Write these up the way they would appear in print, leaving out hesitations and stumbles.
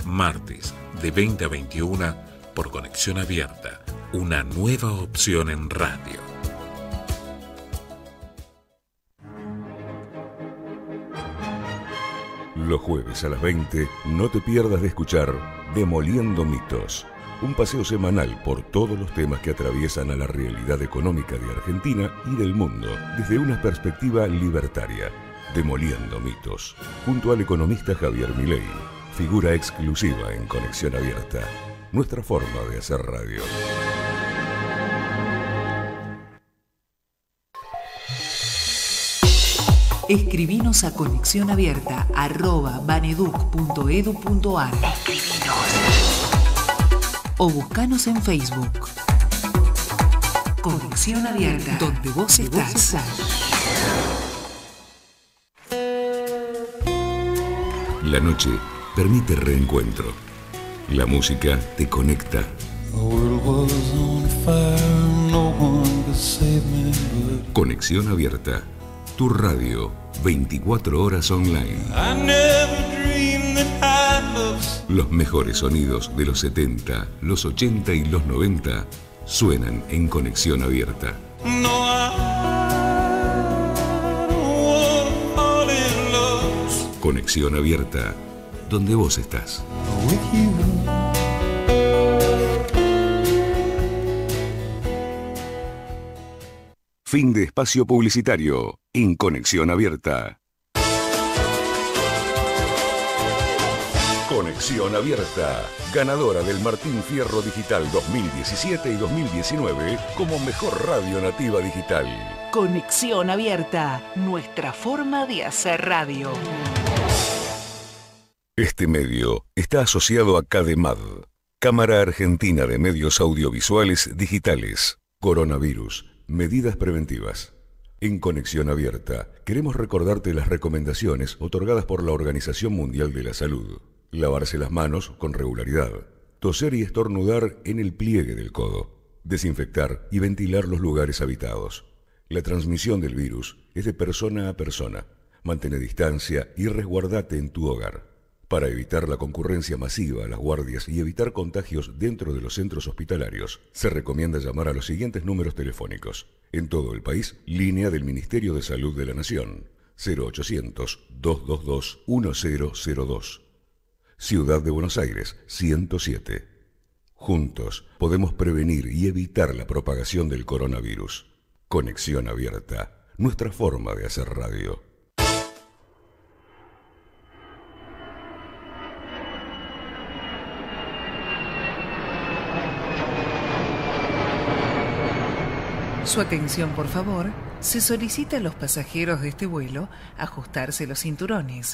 martes de 20 a 21 por Conexión Abierta, una nueva opción en radio. Los jueves a las 20 no te pierdas de escuchar Demoliendo Mitos, un paseo semanal por todos los temas que atraviesan a la realidad económica de Argentina y del mundo desde una perspectiva libertaria. Demoliendo Mitos, junto al economista Javier Milei, figura exclusiva en Conexión Abierta, nuestra forma de hacer radio. Escribinos a conexionabierta@baneduc.edu.ar. Escribinos. O buscanos en Facebook. Conexión Abierta, donde vos estás. La noche permite reencuentro. La música te conecta. Conexión Abierta, tu radio, 24 horas online. Los mejores sonidos de los 70, los 80 y los 90 suenan en Conexión Abierta. Conexión Abierta, donde vos estás. Fin de espacio publicitario en Conexión Abierta. Conexión Abierta, ganadora del Martín Fierro Digital 2017 y 2019 como mejor radio nativa digital. Conexión Abierta, nuestra forma de hacer radio. Este medio está asociado a CADEMAD, Cámara Argentina de Medios Audiovisuales Digitales. Coronavirus, medidas preventivas. En Conexión Abierta, queremos recordarte las recomendaciones otorgadas por la Organización Mundial de la Salud. Lavarse las manos con regularidad. Toser y estornudar en el pliegue del codo. Desinfectar y ventilar los lugares habitados. La transmisión del virus es de persona a persona. Mantén distancia y resguardate en tu hogar. Para evitar la concurrencia masiva a las guardias y evitar contagios dentro de los centros hospitalarios, se recomienda llamar a los siguientes números telefónicos. En todo el país, línea del Ministerio de Salud de la Nación, 0800-222-1002. Ciudad de Buenos Aires, 107. Juntos podemos prevenir y evitar la propagación del coronavirus. Conexión Abierta, nuestra forma de hacer radio. Su atención, por favor. Se solicita a los pasajeros de este vuelo ajustarse los cinturones.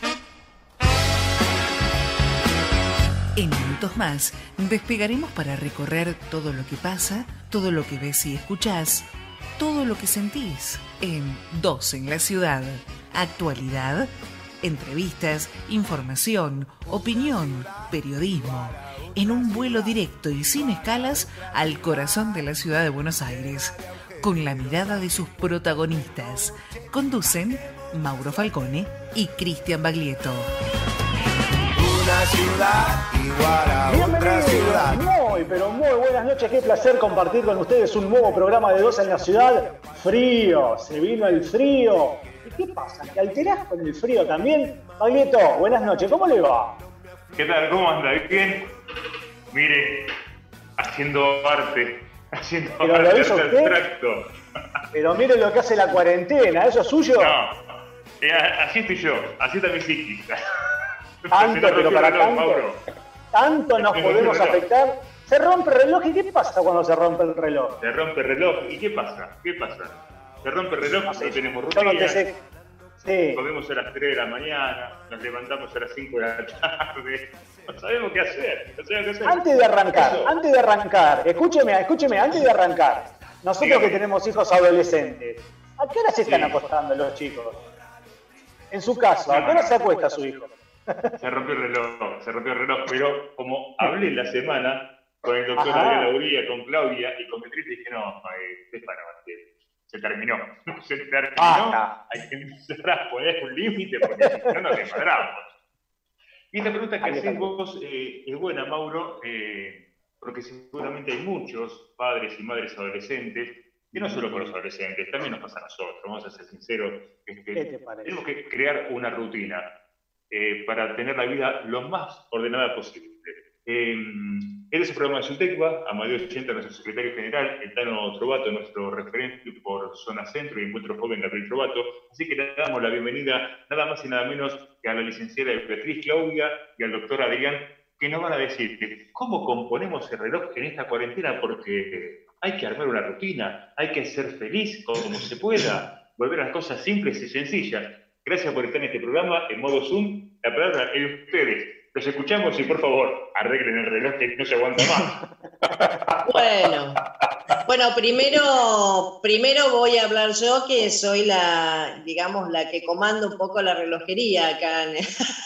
En minutos más, despegaremos para recorrer todo lo que pasa, todo lo que ves y escuchás, todo lo que sentís en Dos en la Ciudad. Actualidad, entrevistas, información, opinión, periodismo. En un vuelo directo y sin escalas al corazón de la ciudad de Buenos Aires, con la mirada de sus protagonistas. Conducen Mauro Falcone y Cristian Baglietto. Una ciudad igual a otra ciudad. Muy buenas noches. Qué placer compartir con ustedes un nuevo programa de Dos en la Ciudad. Frío, se vino el frío. ¿Y qué pasa? ¿Te alterás con el frío también? Baglietto, buenas noches. ¿Cómo le va? ¿Qué tal? ¿Cómo anda? ¿Bien? Mire, haciendo arte abstracto. Pero mire lo que hace la cuarentena, ¿eso es suyo? No, así estoy yo, así está mi psiquis. Tanto, pero para tanto nos podemos afectar. Se rompe el reloj, ¿y qué pasa cuando se rompe el reloj? Se rompe el reloj, ¿y qué pasa? Se rompe el reloj, no tenemos rutina. Sí. Comemos a las 3 de la mañana, nos levantamos a las 5 de la tarde, no sabemos qué hacer. Antes de arrancar, escúcheme, antes de arrancar, nosotros que tenemos hijos adolescentes, ¿a qué hora se están acostando los chicos? En su caso, ¿a qué hora se acuesta su hijo? Se rompió el reloj, pero como hablé la semana con el doctor Adrián Lauría, con Claudia y con Beatriz, dije, no, Estefano, se terminó. Hay que empezar a poner un límite porque si no nos desmadramos. Y esta pregunta que haces vos es buena, Mauro, porque seguramente hay muchos padres y madres adolescentes, y no solo con los adolescentes, también nos pasa a nosotros, vamos a ser sinceros, tenemos que crear una rutina para tener la vida lo más ordenada posible. Este es el programa de Sultecva, Amadeo Ochenta, nuestro secretario general, el Tano Trovato, nuestro referente por Zona Centro y Encuentro Joven, Gabriel Trovato. Así que le damos la bienvenida nada más y nada menos que a la licenciada Beatriz Claudia y al doctor Adrián, que nos van a decir cómo componemos el reloj en esta cuarentena, porque hay que armar una rutina, hay que ser feliz como se pueda, volver a las cosas simples y sencillas. Gracias por estar en este programa en modo Zoom. La palabra es de ustedes. Los escuchamos y por favor, arreglen el reloj que no se aguanta más. Bueno, primero voy a hablar yo, que soy la que comanda un poco la relojería acá en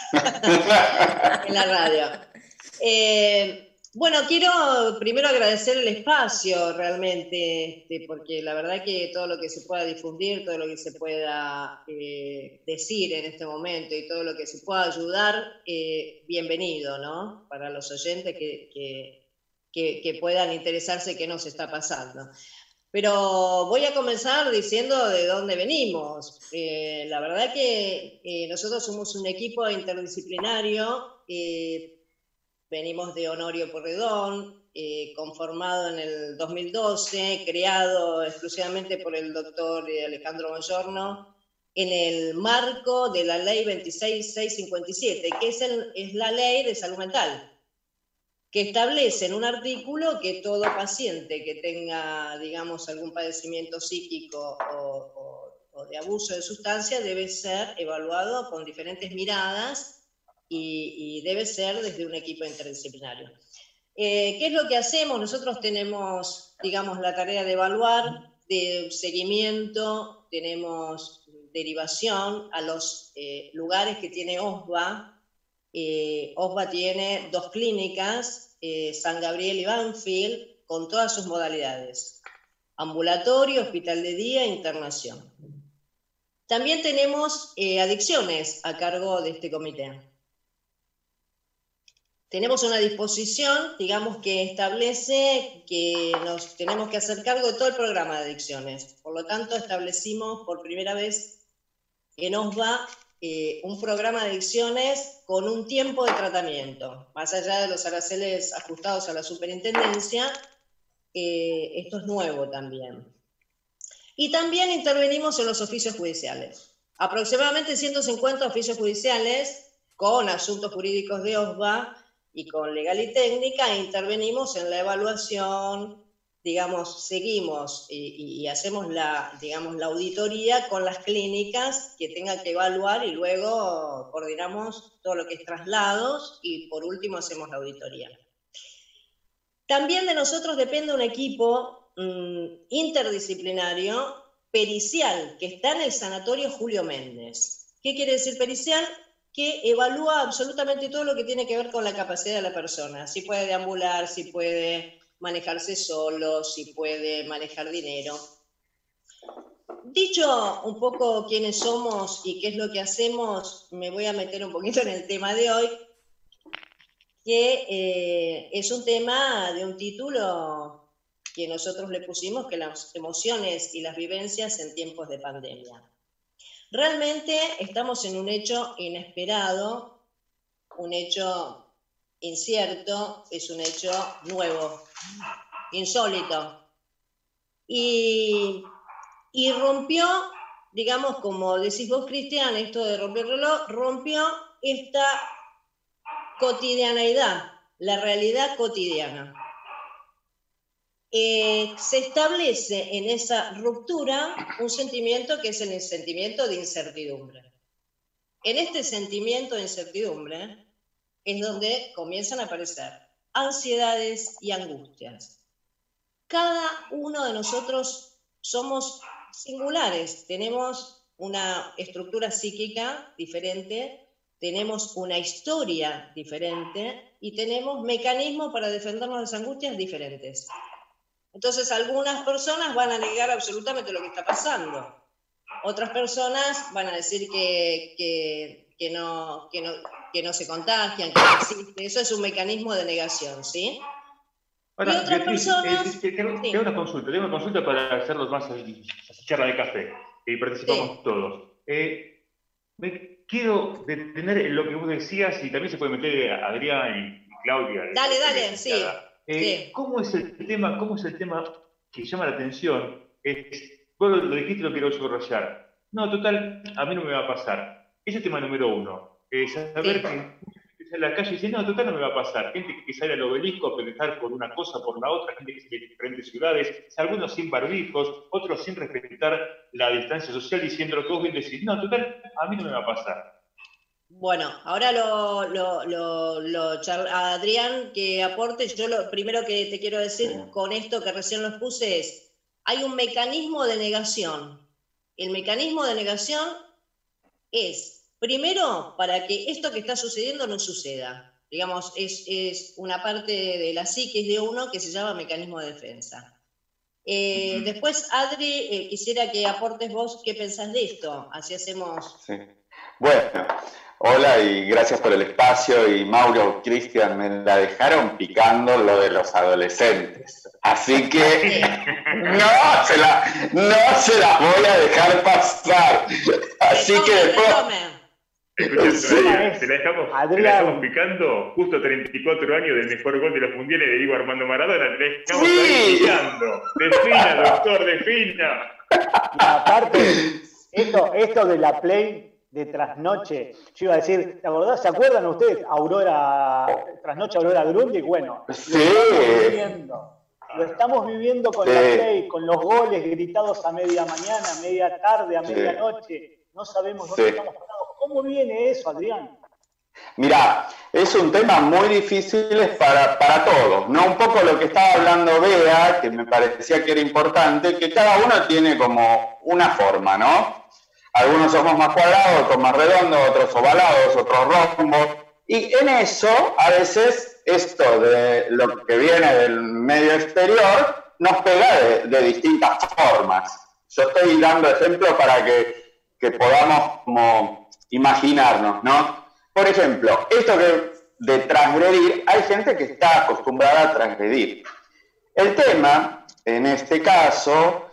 la radio. Bueno, quiero primero agradecer el espacio realmente, porque la verdad que todo lo que se pueda difundir, todo lo que se pueda decir en este momento y todo lo que se pueda ayudar, bienvenido, ¿no? Para los oyentes que puedan interesarse qué nos está pasando. Pero voy a comenzar diciendo de dónde venimos. La verdad que nosotros somos un equipo interdisciplinario. Venimos de Honorio Porredón, conformado en el 2012, creado exclusivamente por el doctor Alejandro Boyorno, en el marco de la ley 26657, que es la ley de salud mental, que establece en un artículo que todo paciente que tenga, digamos, algún padecimiento psíquico o de abuso de sustancia debe ser evaluado con diferentes miradas y debe ser desde un equipo interdisciplinario. ¿Qué es lo que hacemos? Nosotros tenemos, digamos, la tarea de evaluar, de seguimiento, tenemos derivación a los lugares que tiene OSBA. OSBA tiene 2 clínicas, San Gabriel y Banfield, con todas sus modalidades: ambulatorio, hospital de día e internación. También tenemos adicciones a cargo de este comité. Tenemos una disposición, digamos, que establece que nos tenemos que hacer cargo de todo el programa de adicciones. Por lo tanto, establecimos por primera vez en OSBA un programa de adicciones con un tiempo de tratamiento. Más allá de los aranceles ajustados a la superintendencia, esto es nuevo también. Y también intervenimos en los oficios judiciales. Aproximadamente 150 oficios judiciales con asuntos jurídicos de OSBA y con legal y técnica, intervenimos en la evaluación, digamos, seguimos y hacemos la auditoría con las clínicas que tengan que evaluar y luego coordinamos todo lo que es traslados y por último hacemos la auditoría. También de nosotros depende un equipo interdisciplinario pericial que está en el Sanatorio Julio Méndez. ¿Qué quiere decir pericial? Que evalúa absolutamente todo lo que tiene que ver con la capacidad de la persona, si puede deambular, si puede manejarse solo, si puede manejar dinero. Dicho un poco quiénes somos y qué es lo que hacemos, me voy a meter un poquito en el tema de hoy, que es un tema de un título que nosotros le pusimos, que las emociones y las vivencias en tiempos de pandemia. Realmente estamos en un hecho inesperado, un hecho incierto, es un hecho nuevo, insólito. Y rompió, digamos, como decís vos, Cristian, esto de romper el reloj, rompió esta cotidianeidad, la realidad cotidiana. Se establece en esa ruptura un sentimiento que es el sentimiento de incertidumbre. En este sentimiento de incertidumbre es donde comienzan a aparecer ansiedades y angustias. Cada uno de nosotros somos singulares, tenemos una estructura psíquica diferente, tenemos una historia diferente y tenemos mecanismos para defendernos de las angustias diferentes. Entonces, algunas personas van a negar absolutamente lo que está pasando. Otras personas van a decir que que no se contagian, que no existe. Eso es un mecanismo de negación, ¿sí? Ahora, Y otras Beatriz, personas... tengo una consulta para hacerlos más charla de café y participamos todos. Me quiero detener en lo que vos decías y también se puede meter a Adrián y Claudia. Dale, sí. ¿Cómo es el tema que llama la atención? Vos lo dijiste y lo quiero subrayar. No, total, a mí no me va a pasar. Ese es el tema número uno. Saber que en la calle dice, no, total no me va a pasar. Gente que sale al obelisco a protestar por una cosa, por la otra, gente que sale de diferentes ciudades, algunos sin barbijos, otros sin respetar la distancia social, diciendo lo que vos bien decís, no, total, a mí no me va a pasar. Bueno, ahora a Adrián que aporte. Yo lo primero que te quiero decir con esto que recién lo expuse es, hay un mecanismo de negación. El mecanismo de negación es, primero, para que esto que está sucediendo no suceda. Digamos, es una parte de la psiquis de uno que se llama mecanismo de defensa. Después, Adri, quisiera que aportes vos qué pensás de esto. Así hacemos... Sí. Bueno, hola y gracias por el espacio. Y Mauro, Cristian, me la dejaron picando lo de los adolescentes. Así que no se la voy a dejar pasar. Así que después... Se la dejamos picando justo 34 años del mejor gol de los mundiales de Diego Armando Maradona. Le estamos picando. Defina, doctor, defina. Y aparte, esto de la Play de trasnoche, yo iba a decir, ¿se acuerdan ustedes? Trasnoche Aurora Grundig, bueno, lo estamos viviendo con la Play, con los goles gritados a media mañana, a media tarde, a medianoche, no sabemos dónde estamos parados. ¿Cómo viene eso, Adrián? Mirá, es un tema muy difícil para todos, ¿no? Un poco lo que estaba hablando Bea, que me parecía que era importante, que cada uno tiene como una forma, ¿no? Algunos somos más cuadrados, otros más redondos, otros ovalados, otros rombos. Y en eso, a veces, esto de lo que viene del medio exterior nos pega de distintas formas. Yo estoy dando ejemplos para que podamos como imaginarnos, ¿no? Por ejemplo, esto de transgredir, hay gente que está acostumbrada a transgredir. El tema, en este caso,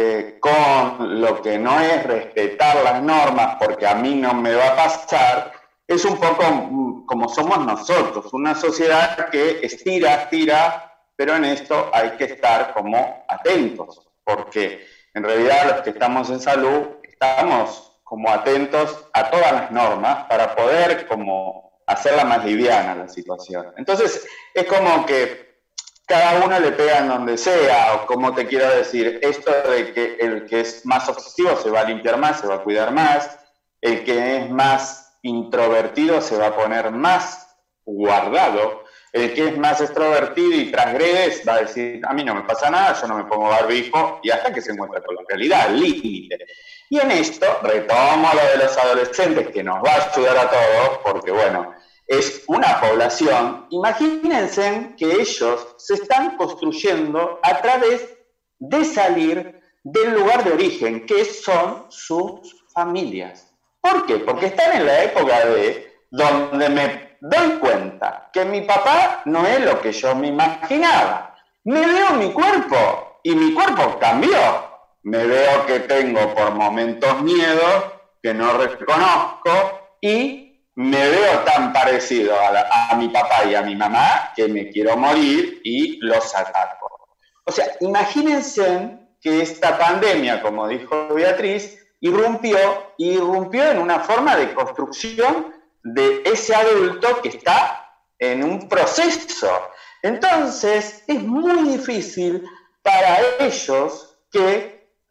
con lo que no es respetar las normas, porque a mí no me va a pasar, es un poco como somos nosotros, una sociedad que estira, pero en esto hay que estar como atentos, porque en realidad los que estamos en salud estamos como atentos a todas las normas para poder como hacerla más liviana la situación. Entonces es como que cada uno le pega en donde sea, o como te quiero decir, esto de que el que es más obsesivo se va a limpiar más, se va a cuidar más, el que es más introvertido se va a poner más guardado, el que es más extrovertido y transgrede va a decir, a mí no me pasa nada, yo no me pongo barbijo, y hasta que se encuentra con la realidad, el límite. Y en esto retomo lo de los adolescentes, que nos va a ayudar a todos, porque bueno, es una población, imagínense que ellos se están construyendo a través de salir del lugar de origen, que son sus familias. ¿Por qué? Porque están en la época donde me doy cuenta que mi papá no es lo que yo me imaginaba. Me veo mi cuerpo y mi cuerpo cambió. Me veo que tengo por momentos miedo que no reconozco y me veo tan parecido a mi papá y a mi mamá que me quiero morir y los ataco. O sea, imagínense que esta pandemia, como dijo Beatriz, irrumpió en una forma de construcción de ese adulto que está en un proceso. Entonces, es muy difícil para ellos que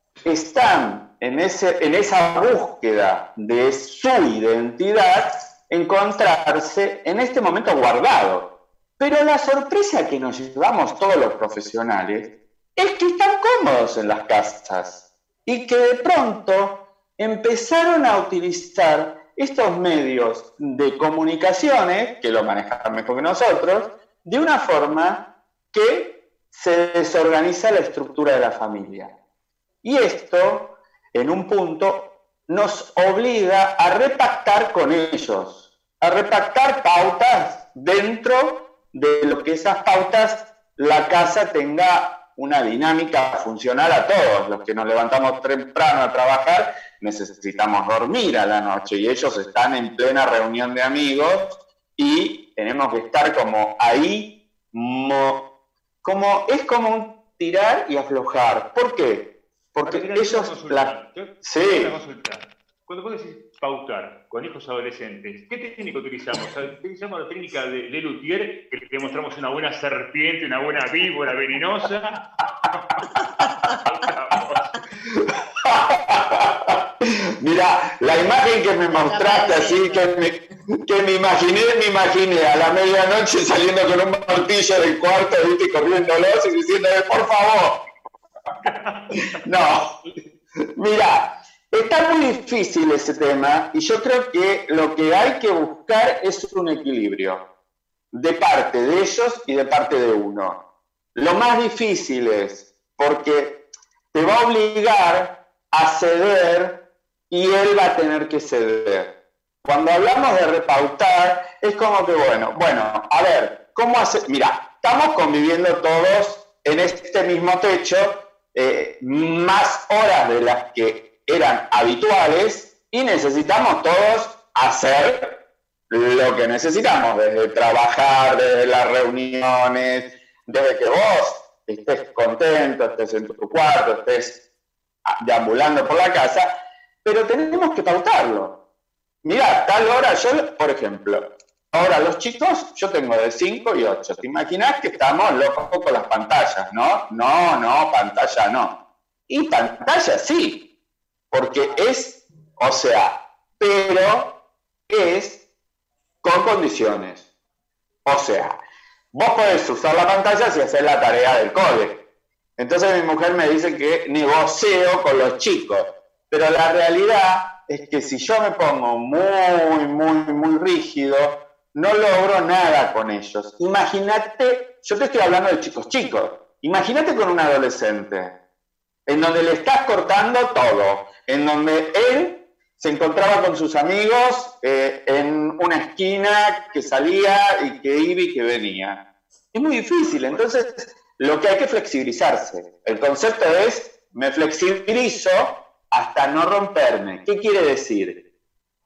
están en esa búsqueda de su identidad, encontrarse en este momento guardado. Pero la sorpresa que nos llevamos todos los profesionales es que están cómodos en las casas y que de pronto empezaron a utilizar estos medios de comunicaciones, que lo manejan mejor que nosotros, de una forma que se desorganiza la estructura de la familia. Y esto, en un punto, nos obliga a repactar con ellos. a repactar pautas dentro de lo que esas pautas la casa tenga una dinámica funcional a todos. Los que nos levantamos temprano a trabajar necesitamos dormir a la noche y ellos están en plena reunión de amigos y tenemos que estar como ahí, es como un tirar y aflojar. ¿Por qué? Porque ellos... Sí. Cuando vos decís pautar con hijos adolescentes, ¿qué técnica utilizamos? ¿Utilizamos la técnica de Lelutier, que le mostramos una buena serpiente, una buena víbora venenosa? Mira, la imagen que me mostraste así, que me imaginé a la medianoche saliendo con un martillo del cuarto, ¿viste? Corriéndolos y diciéndole, por favor. No, mira, está muy difícil ese tema y yo creo que lo que hay que buscar es un equilibrio de parte de ellos y de parte de uno. Lo más difícil es porque te va a obligar a ceder y él va a tener que ceder. Cuando hablamos de repautar, es como que, bueno, a ver, ¿cómo hace? Mira, estamos conviviendo todos en este mismo techo, más horas de las que eran habituales y necesitamos todos hacer lo que necesitamos, desde trabajar, desde las reuniones, desde que vos estés contento, estés en tu cuarto, estés deambulando por la casa, pero tenemos que pautarlo. Mirá, tal hora, yo, por ejemplo, ahora los chicos, yo tengo de 5 y 8. ¿Te imaginas que estamos locos con las pantallas, no? No, pantalla no. Y pantalla sí, porque es, pero es con condiciones. O sea, vos podés usar la pantalla si haces la tarea del cole. Entonces mi mujer me dice que negocio con los chicos, pero la realidad es que si yo me pongo muy rígido, no logro nada con ellos. Imagínate, yo te estoy hablando de chicos, imagínate con un adolescente, en donde le estás cortando todo, en donde él se encontraba con sus amigos en una esquina, que salía y que iba y que venía. Es muy difícil, entonces lo que hay que flexibilizarse. El concepto es, me flexibilizo hasta no romperme. ¿Qué quiere decir?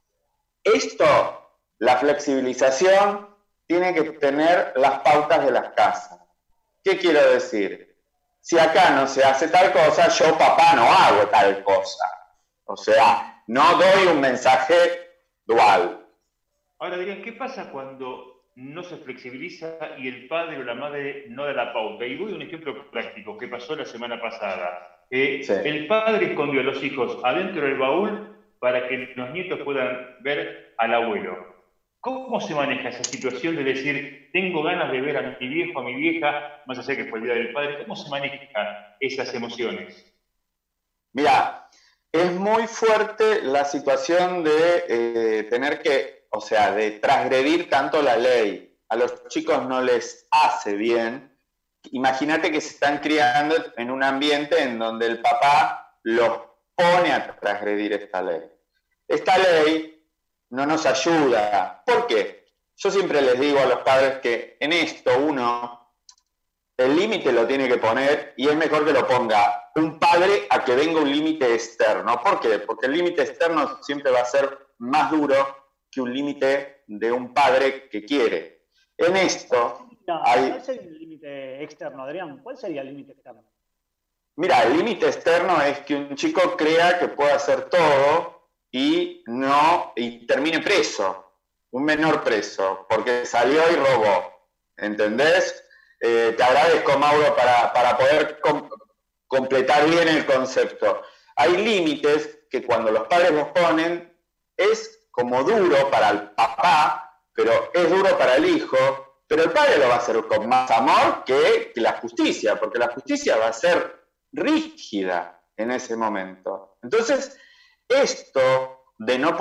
Esto, la flexibilización, tiene que tener las pautas de las casas. ¿Qué quiero decir? Si acá no se hace tal cosa, yo, papá, no hago tal cosa. O sea, no doy un mensaje dual. Ahora dirían, ¿qué pasa cuando no se flexibiliza y el padre o la madre no da la pauta? Y voy a un ejemplo práctico que pasó la semana pasada. Sí. El padre escondió a los hijos adentro del baúl para que los nietos puedan ver al abuelo. ¿Cómo se maneja esa situación de decir, tengo ganas de ver a mi viejo, a mi vieja, más allá que fue el día del padre? ¿Cómo se manejan esas emociones? Mira, es muy fuerte la situación de tener que, de transgredir tanto la ley. A los chicos no les hace bien. Imagínate que se están criando en un ambiente en donde el papá los pone a transgredir esta ley. Esta ley no nos ayuda. ¿Por qué? Yo siempre les digo a los padres que en esto uno, el límite lo tiene que poner y es mejor que lo ponga un padre a que venga un límite externo. ¿Por qué? Porque el límite externo siempre va a ser más duro que un límite de un padre que quiere. En esto... ¿Cuál sería el límite externo, Adrián? ¿Cuál sería el límite externo? Mira, el límite externo es que un chico crea que puede hacer todo y termine preso, un menor preso, porque salió y robó. ¿Entendés? Te agradezco, Mauro, para poder completar bien el concepto. Hay límites que cuando los padres los ponen es como duro para el papá, pero es duro para el hijo. Pero el padre lo va a hacer con más amor que la justicia, porque la justicia va a ser rígida en ese momento. Entonces, esto de no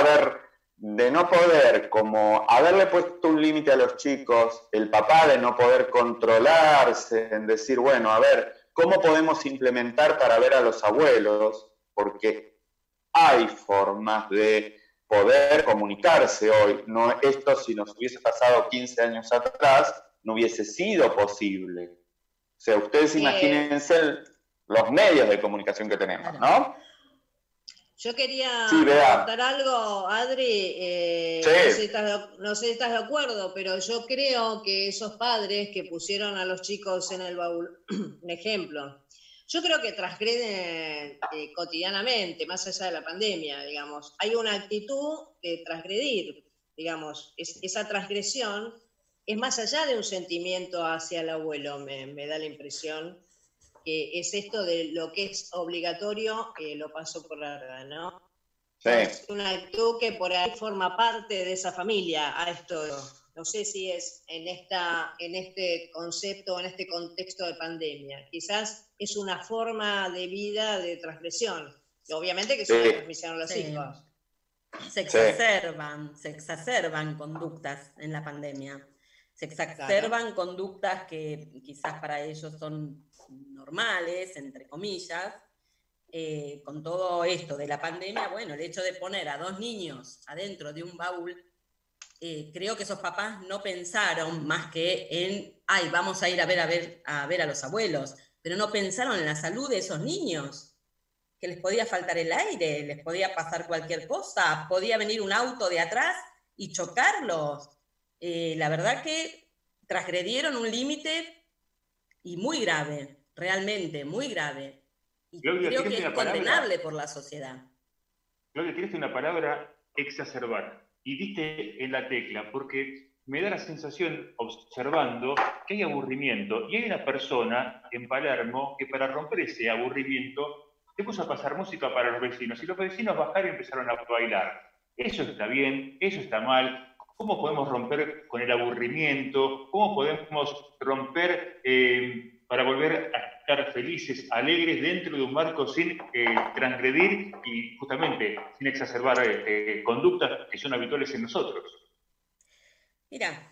poder como haberle puesto un límite a los chicos, el papá de no poder controlarse, en decir, bueno, a ver, ¿cómo podemos implementar para ver a los abuelos? Porque hay formas de poder comunicarse hoy. No, esto, si nos hubiese pasado 15 años atrás, no hubiese sido posible. O sea, ustedes imagínense los medios de comunicación que tenemos, ¿no? Yo quería Sí, contar algo, Adri, Sí. no sé si estás de acuerdo, pero yo creo que esos padres que pusieron a los chicos en el baúl, un ejemplo, yo creo que transgreden cotidianamente, más allá de la pandemia, digamos. Hay una actitud de transgredir, digamos, esa transgresión es más allá de un sentimiento hacia el abuelo, me da la impresión. Es esto de lo que es obligatorio, lo paso por larga, ¿no? Sí. Es una actitud que por ahí forma parte de esa familia, a esto, no sé si es en este concepto, en este contexto de pandemia, quizás es una forma de vida de transgresión, y obviamente que es una transmisión a los hijos. Se exacerban conductas en la pandemia, se exacerban conductas que quizás para ellos son normales, entre comillas, con todo esto de la pandemia. Bueno, el hecho de poner a 2 niños adentro de un baúl, creo que esos papás no pensaron más que en, vamos a ir a ver a los abuelos, pero no pensaron en la salud de esos niños, que les podía faltar el aire, les podía pasar cualquier cosa, podía venir un auto de atrás y chocarlos. La verdad que transgredieron un límite y muy grave, realmente muy grave. Y Claudia, creo que es condenable por la sociedad. Claudia, tiraste una palabra, exacerbar, y diste en la tecla, porque me da la sensación, observando, que hay aburrimiento, y hay una persona en Palermo que para romper ese aburrimiento se puso a pasar música para los vecinos, y los vecinos bajaron y empezaron a bailar. Eso está bien, eso está mal. ¿Cómo podemos romper con el aburrimiento? ¿Cómo podemos romper para volver a estar felices, alegres dentro de un marco sin transgredir y justamente sin exacerbar conductas que son habituales en nosotros? Mira,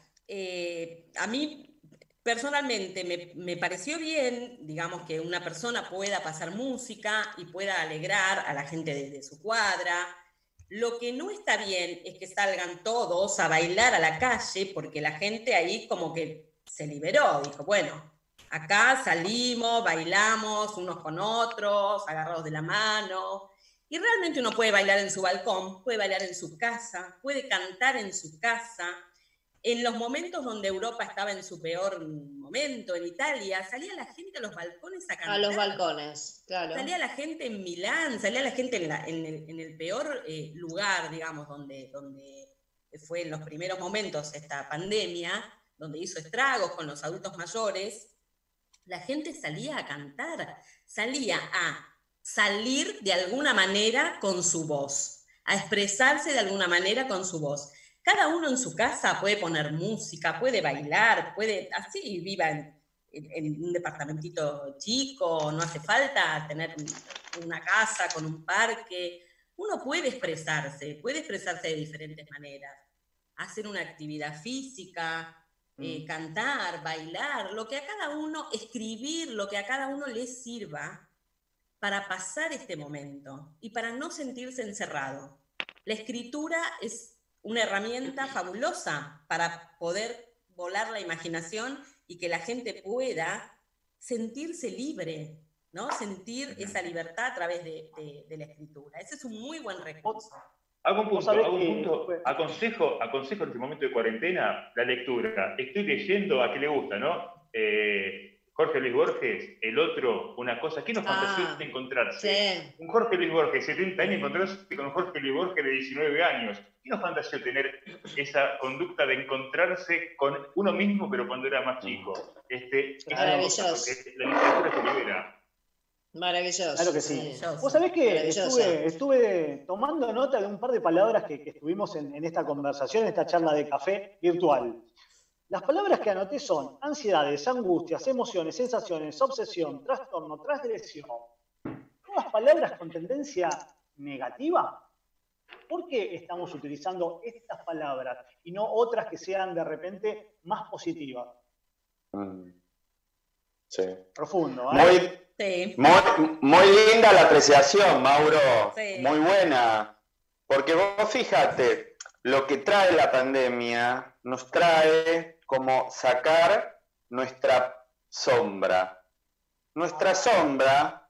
a mí personalmente me pareció bien, digamos, que una persona pueda pasar música y pueda alegrar a la gente de su cuadra. Lo que no está bien es que salgan todos a bailar a la calle, porque la gente ahí como que se liberó, dijo, bueno, acá salimos, bailamos unos con otros, agarrados de la mano, y realmente uno puede bailar en su balcón, puede bailar en su casa, puede cantar en su casa. En los momentos donde Europa estaba en su peor momento, en Italia, salía la gente a los balcones a cantar. A los balcones, claro. Salía la gente en Milán, salía la gente en el peor lugar, digamos, donde fue en los primeros momentos esta pandemia, donde hizo estragos con los adultos mayores. La gente salía a cantar, salía a salir de alguna manera con su voz, a expresarse de alguna manera con su voz. Cada uno en su casa puede poner música, puede bailar, puede, así viva en un departamentito chico, no hace falta tener una casa con un parque. Uno puede expresarse de diferentes maneras, hacer una actividad física, cantar, bailar, lo que a cada uno, escribir lo que a cada uno le sirva para pasar este momento y para no sentirse encerrado. La escritura es una herramienta fabulosa para poder volar la imaginación y que la gente pueda sentirse libre, ¿no? Sentir esa libertad a través de la escritura. Ese es un muy buen recurso. Hago un punto. Aconsejo en este momento de cuarentena la lectura. Estoy leyendo a qué le gusta, ¿no? Jorge Luis Borges, el otro, una cosa. ¿Qué nos fantaseó de encontrarse? Sí. Un Jorge Luis Borges, 70 años, encontrarse con un Jorge Luis Borges de 19 años. ¿Qué nos fantaseó tener esa conducta de encontrarse con uno mismo, pero cuando era más chico? Maravilloso. La literatura te libera. Maravilloso. Claro que sí. Vos sabés que estuve tomando nota de un par de palabras que estuvimos en esta conversación, en esta charla de café virtual. Las palabras que anoté son ansiedades, angustias, emociones, sensaciones, obsesión, trastorno, transgresión. Todas palabras con tendencia negativa. ¿Por qué estamos utilizando estas palabras y no otras que sean de repente más positivas? Sí. Profundo, ¿eh? Muy linda la apreciación, Mauro. Sí. Muy buena. Porque vos fíjate, lo que trae la pandemia nos trae como sacar nuestra sombra. Nuestra sombra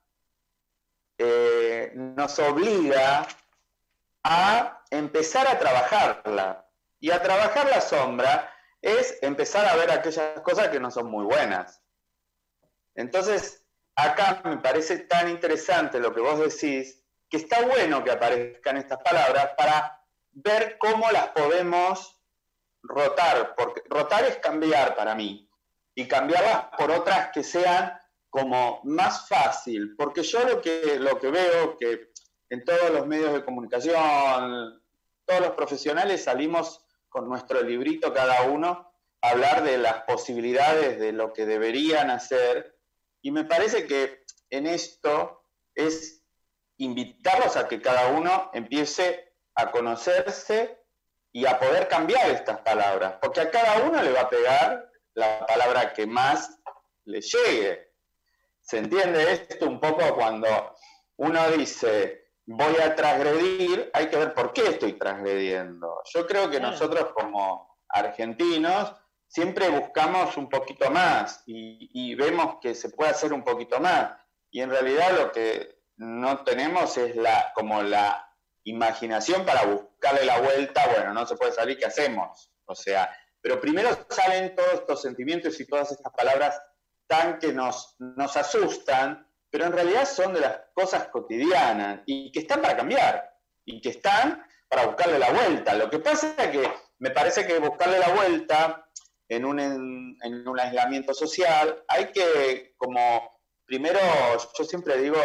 nos obliga a empezar a trabajarla. Y a trabajar la sombra es empezar a ver aquellas cosas que no son muy buenas. Entonces, acá me parece tan interesante lo que vos decís, que está bueno que aparezcan estas palabras para ver cómo las podemos rotar, porque rotar es cambiar para mí, y cambiarlas por otras que sean como más fácil, porque yo lo que veo que en todos los medios de comunicación, todos los profesionales salimos con nuestro librito cada uno a hablar de las posibilidades de lo que deberían hacer, y me parece que en esto es invitarlos a que cada uno empiece a conocerse y a poder cambiar estas palabras, porque a cada uno le va a pegar la palabra que más le llegue. ¿Se entiende esto un poco? Cuando uno dice voy a transgredir, hay que ver por qué estoy transgrediendo. Yo creo que nosotros como argentinos siempre buscamos un poquito más y vemos que se puede hacer un poquito más, y en realidad lo que no tenemos es como la imaginación para buscarle la vuelta. Bueno, no se puede salir, ¿qué hacemos? O sea, pero primero salen todos estos sentimientos y todas estas palabras tan que nos asustan, pero en realidad son de las cosas cotidianas y que están para cambiar y que están para buscarle la vuelta. Lo que pasa es que me parece que buscarle la vuelta en un aislamiento social hay que como... Primero, yo siempre digo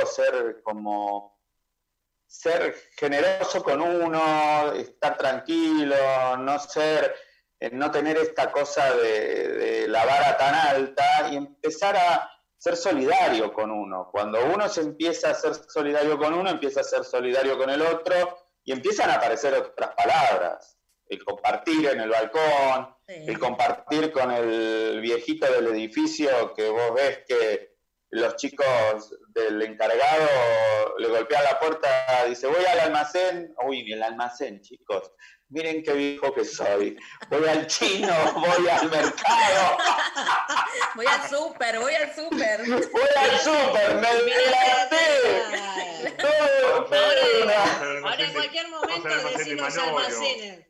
ser generoso con uno, estar tranquilo, no tener esta cosa de la vara tan alta y empezar a ser solidario con uno. Cuando uno se empieza a ser solidario con uno, empieza a ser solidario con el otro y empiezan a aparecer otras palabras. El compartir en el balcón, el compartir con el viejito del edificio que vos ves que los chicos del encargado le golpean la puerta, dice, voy al almacén. Uy, el almacén, chicos, miren qué viejo que soy. Voy al chino, voy al mercado. Voy al súper. Voy al súper, me delaté. Ahora en cualquier momento decís los almacenes.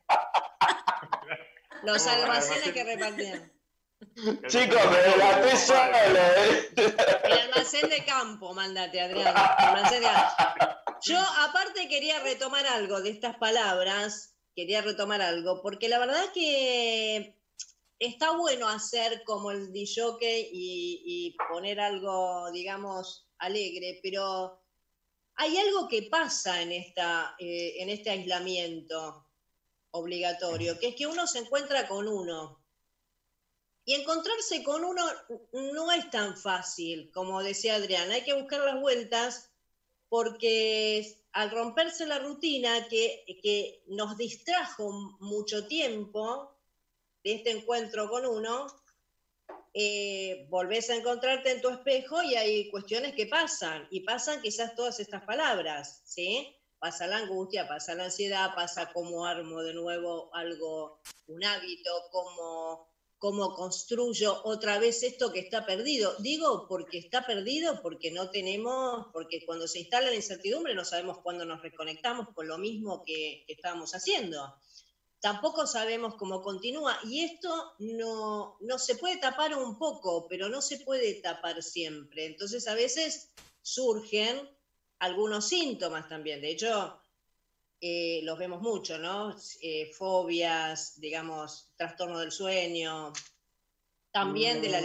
Los almacenes que repartían. Chicos, me delaté solo. El almacén de campo, mándate, Adrián. Almacén de campo. Yo, aparte, quería retomar algo de estas palabras. Porque la verdad es que está bueno hacer como el disjockey y poner algo, digamos, alegre, pero hay algo que pasa en este aislamiento obligatorio, que es que uno se encuentra con uno. Y encontrarse con uno no es tan fácil, como decía Adrián, hay que buscar las vueltas, porque al romperse la rutina que nos distrajo mucho tiempo de este encuentro con uno, volvés a encontrarte en tu espejo y hay cuestiones que pasan, y pasan quizás todas estas palabras, ¿sí? Pasa la angustia, pasa la ansiedad, pasa cómo armo de nuevo algo, un hábito, cómo construyo otra vez esto que está perdido. Digo porque está perdido, porque no tenemos, porque cuando se instala la incertidumbre no sabemos cuándo nos reconectamos con lo mismo que estábamos haciendo. Tampoco sabemos cómo continúa, y esto no se puede tapar un poco, pero no se puede tapar siempre. Entonces a veces surgen algunos síntomas también. De hecho, los vemos mucho, ¿no? Fobias, digamos, trastorno del sueño, también de la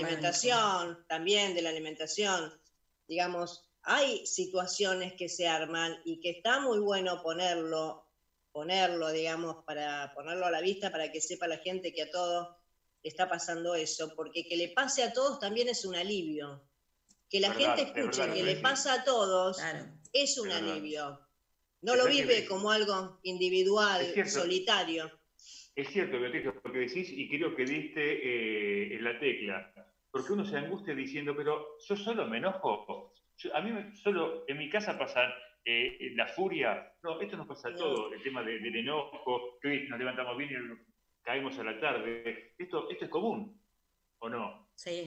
alimentación, digamos, hay situaciones que se arman y que está muy bueno ponerlo, digamos, para ponerlo a la vista, para que sepa la gente que a todos está pasando eso, porque que le pase a todos también es un alivio. Que la gente escuche que le pasa a todos es un alivio. No lo vive como algo individual, solitario. Es cierto, Beatriz, lo que decís, y creo que diste en la tecla. Porque uno se angustia diciendo, pero yo solo me enojo. A mí solo en mi casa pasan la furia. No, esto nos pasa a todos, el tema del enojo, que hoy nos levantamos bien y caemos a la tarde. Esto es común, ¿o no? Sí.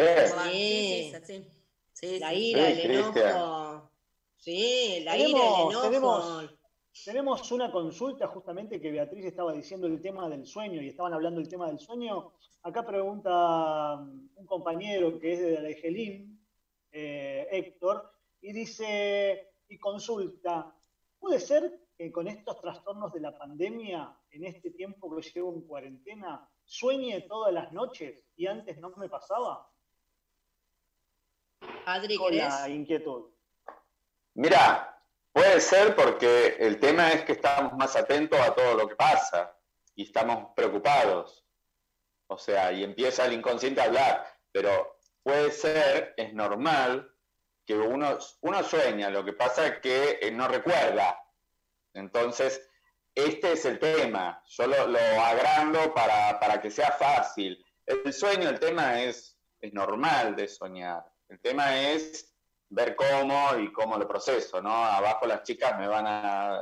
Sí. La ira, el enojo. Sí, la ira, el enojo. Tenemos una consulta justamente que Beatriz estaba diciendo el tema del sueño y estaban hablando del tema del sueño. Acá pregunta un compañero que es de Alejelín, Héctor, y dice, y consulta, ¿puede ser que con estos trastornos de la pandemia, en este tiempo que llevo en cuarentena, sueñe todas las noches y antes no me pasaba? Adri, con ¿crees? La inquietud. Mira, puede ser porque el tema es que estamos más atentos a todo lo que pasa y estamos preocupados. O sea, y empieza el inconsciente a hablar, pero puede ser, es normal que uno sueña, lo que pasa es que no recuerda. Entonces, este es el tema. Yo lo agrando para que sea fácil. El sueño, el tema es normal de soñar. El tema es ver cómo lo proceso, ¿no? Abajo las chicas me van a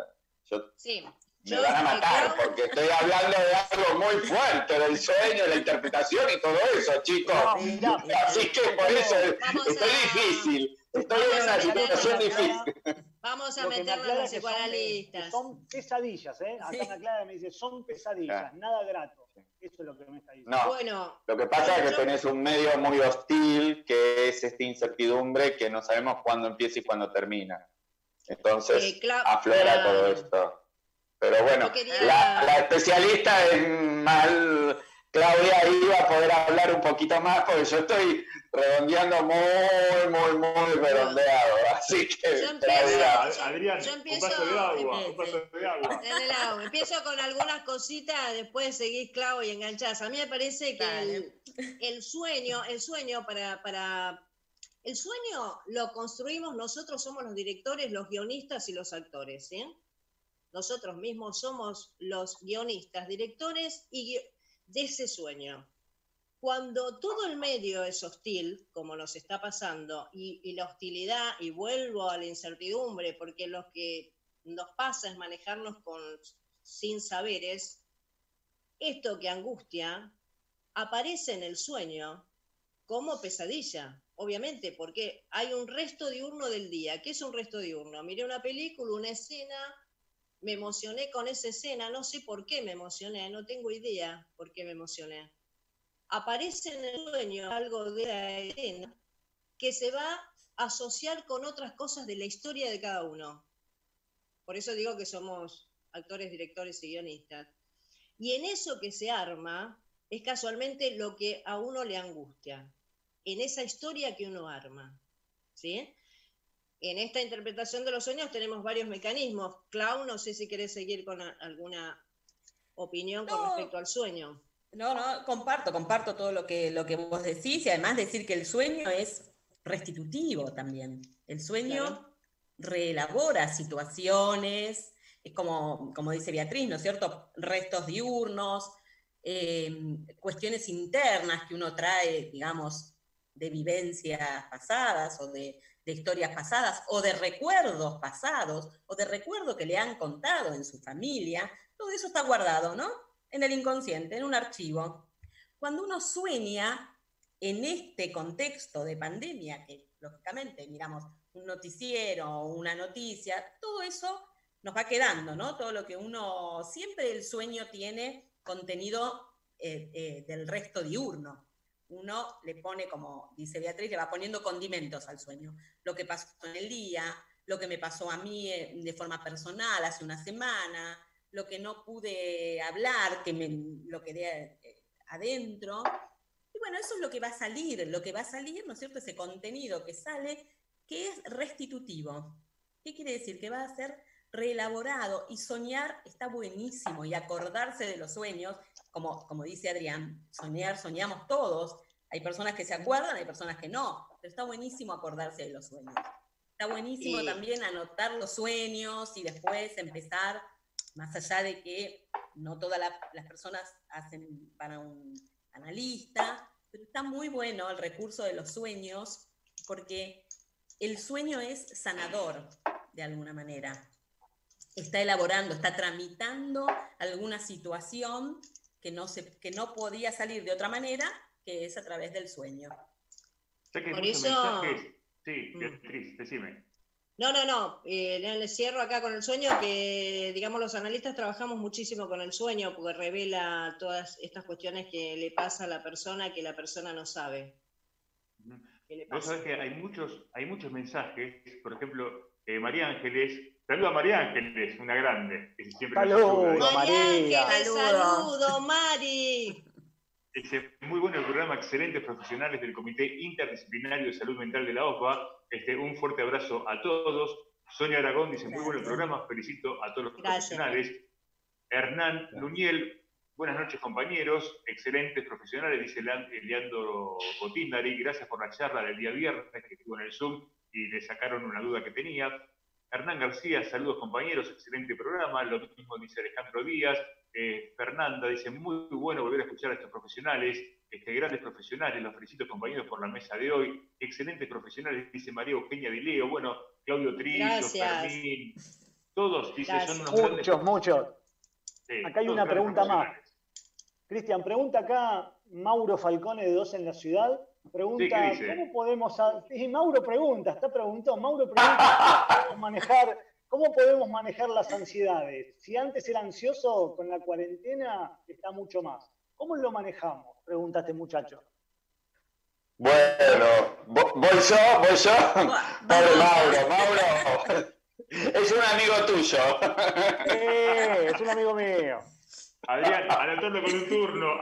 matar porque estoy hablando de algo muy fuerte, del sueño, la interpretación y todo eso, chicos. Así que por eso estoy difícil. Estoy en una situación difícil. Vamos a meternos los psicoanalistas. Son pesadillas, ¿eh? Acá en la Clara me dice, son pesadillas, nada grato. Eso es lo que me está diciendo. No, bueno, lo que pasa es que tenés un medio muy hostil, que es esta incertidumbre, que no sabemos cuándo empieza y cuándo termina. Entonces, aflora todo esto. Pero bueno, la especialista en mal... Claudia iba a poder hablar un poquito más porque yo estoy redondeando muy redondeado. Así que, Adrián, un vaso de agua. En el agua. Empiezo con algunas cositas, después seguís, Clau, y enganchás. A mí me parece que el sueño el sueño lo construimos nosotros, somos los directores, los guionistas y los actores, ¿sí? Nosotros mismos somos los guionistas, directores y de ese sueño. Cuando todo el medio es hostil, como nos está pasando, y la hostilidad, y vuelvo a la incertidumbre, porque lo que nos pasa es manejarnos sin saberes, esto que angustia aparece en el sueño como pesadilla, obviamente, porque hay un resto diurno del día. ¿Qué es un resto diurno? Miré una película, una escena, me emocioné con esa escena, no sé por qué me emocioné, no tengo idea por qué me emocioné. Aparece en el sueño algo de la escena que se va a asociar con otras cosas de la historia de cada uno. Por eso digo que somos actores, directores y guionistas. Y en eso que se arma es casualmente lo que a uno le angustia, en esa historia que uno arma, ¿sí? En esta interpretación de los sueños tenemos varios mecanismos. Clau, no sé si querés seguir con alguna opinión con respecto al sueño. No, comparto todo lo que vos decís, y además decir que el sueño es restitutivo también. El sueño reelabora situaciones, es como dice Beatriz, ¿no es cierto? Restos diurnos, cuestiones internas que uno trae, digamos, de vivencias pasadas o de historias pasadas, o de recuerdos pasados, o de recuerdos que le han contado en su familia. Todo eso está guardado, ¿no? En el inconsciente, en un archivo. Cuando uno sueña en este contexto de pandemia, que lógicamente miramos un noticiero, una noticia, todo eso nos va quedando, ¿no? Todo lo que uno, siempre el sueño tiene contenido del resto diurno. Uno le pone, como dice Beatriz, le va poniendo condimentos al sueño. Lo que pasó en el día, lo que me pasó a mí de forma personal hace una semana, lo que no pude hablar, lo quedé adentro. Y bueno, eso es lo que va a salir, ¿no es cierto? Ese contenido que sale, que es restitutivo. ¿Qué quiere decir? Que va a ser reelaborado, y soñar está buenísimo, y acordarse de los sueños, como dice Adrián, soñamos todos. Hay personas que se acuerdan, hay personas que no, pero está buenísimo acordarse de los sueños. Está buenísimo también anotar los sueños y después empezar, más allá de que no todas las personas van a un analista, pero está muy bueno el recurso de los sueños, porque el sueño es sanador. de alguna manera. Está elaborando, está tramitando alguna situación que no podía salir de otra manera, que es a través del sueño. Ya que hay Por muchos eso- mensajes. Sí, Beatriz, decime. No, le cierro acá con el sueño, que digamos los analistas trabajamos muchísimo con el sueño porque revela todas estas cuestiones que le pasa a la persona que la persona no sabe. ¿Qué le Vos pasa? sabés que hay muchos mensajes, por ejemplo, María Ángeles, saluda a María Ángeles, una grande, que siempre nos Saludos. ayuda. María Ángeles, Saludos. saludo, Mari. Dice, muy bueno el programa, excelentes profesionales del Comité Interdisciplinario de Salud Mental de la OSBA. Un fuerte abrazo a todos. Sonia Aragón dice, muy bueno el programa, felicito a todos los Gracias. profesionales. Hernán Luñel, buenas noches compañeros, excelentes profesionales, dice Leandro Gotindari, gracias por la charla del día viernes que estuvo en el Zoom y le sacaron una duda que tenía. Hernán García, saludos compañeros, excelente programa, lo mismo dice Alejandro Díaz. Fernanda dice, muy bueno volver a escuchar a estos profesionales, grandes profesionales, los felicito compañeros por la mesa de hoy, excelentes profesionales, dice María Eugenia Dileo, bueno, Claudio Trillo, Gracias. Fermín, todos, dice, Gracias. son unos grandes... Muchos. Sí, Acá hay todos una grandes pregunta más. profesionales. Cristian, pregunta acá Mauro Falcone de Dos en la Ciudad. Pregunta, Sí, ¿qué dice? ¿cómo podemos... Mauro pregunta, ¿cómo podemos manejar las ansiedades? Si antes era ansioso, con la cuarentena está mucho más. ¿Cómo lo manejamos? Pregunta este muchacho. Bueno, voy yo. Pobre Mauro. Es un amigo tuyo. Es un amigo mío. Adrián, anotarlo con un turno,